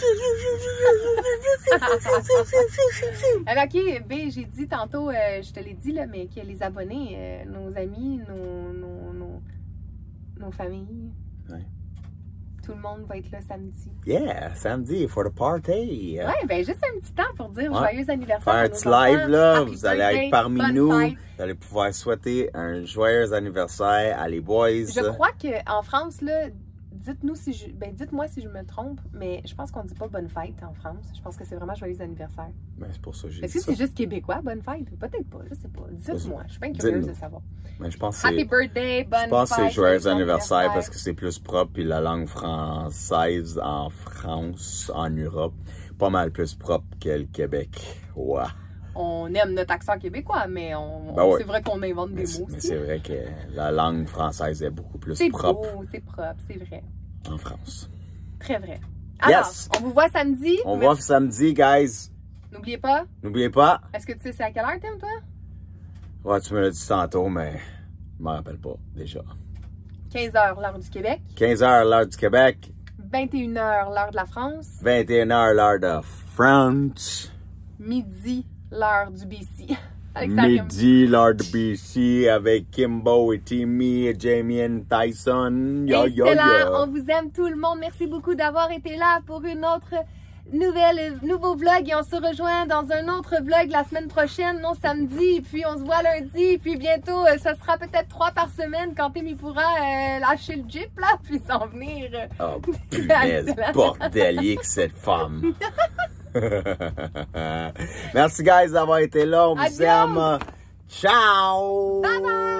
Alors, ok, B, j'ai dit tantôt, euh, je te l'ai dit, là, mais que les abonnés, euh, nos amis, nos, nos, nos, nos familles, ouais. Tout le monde va être là samedi. Yeah, samedi, for the party. Ouais, ben juste un petit temps pour dire ouais. joyeux anniversaire. Faire à un nos petit live, enfants. là. Happy vous allez birthday, être parmi bonne nous. fête. Vous allez pouvoir souhaiter un joyeux anniversaire à les boys. Je crois qu'en France, là, dites-nous si je. Ben, dites-moi si je me trompe, mais je pense qu'on dit pas bonne fête en France. Je pense que c'est vraiment joyeux anniversaire. Ben, c'est pour ça que j'ai dit Est-ce que ça. c'est juste québécois, bonne fête? Peut-être pas, je sais pas. Dites-moi, je suis bien curieuse de savoir. Mais je pense Happy birthday, bonne fête. Je pense que c'est joyeux anniversaire parce que c'est plus propre puis la langue française en France, en Europe, pas mal plus propre que le Québec. Ouais. On aime notre accent québécois, mais on, ben ouais. c'est vrai qu'on invente mais des mots Mais aussi. c'est vrai que la langue française est beaucoup plus c'est propre. C'est beau, c'est propre, c'est vrai. En France. Très vrai. Alors, yes. on vous voit samedi. On voit samedi, guys. N'oubliez pas. N'oubliez pas. Est-ce que tu sais c'est à quelle heure, Tim, toi? Ouais, tu me l'as dit tantôt, mais je m'en rappelle pas déjà. quinze heures, l'heure du Québec. quinze heures, l'heure du Québec. vingt et une heures, l'heure de la France. vingt et une heures, l'heure de France. Midi, l'heure du B C. Midi, l'heure de B C avec Kimbo et Timmy et Jamie et Tyson. Yo, et yo, là, yo. on vous aime tout le monde. Merci beaucoup d'avoir été là pour une autre nouvelle, nouveau vlog. Et on se rejoint dans un autre vlog la semaine prochaine, non samedi. Puis on se voit lundi. Puis bientôt, euh, ça sera peut-être trois par semaine quand Tim pourra euh, lâcher le Jeep là, puis s'en venir. Euh, oh, punaise, bordélique cette femme. Merci guys d'avoir été là. On vous Adios. aime. Ciao. Bye bye.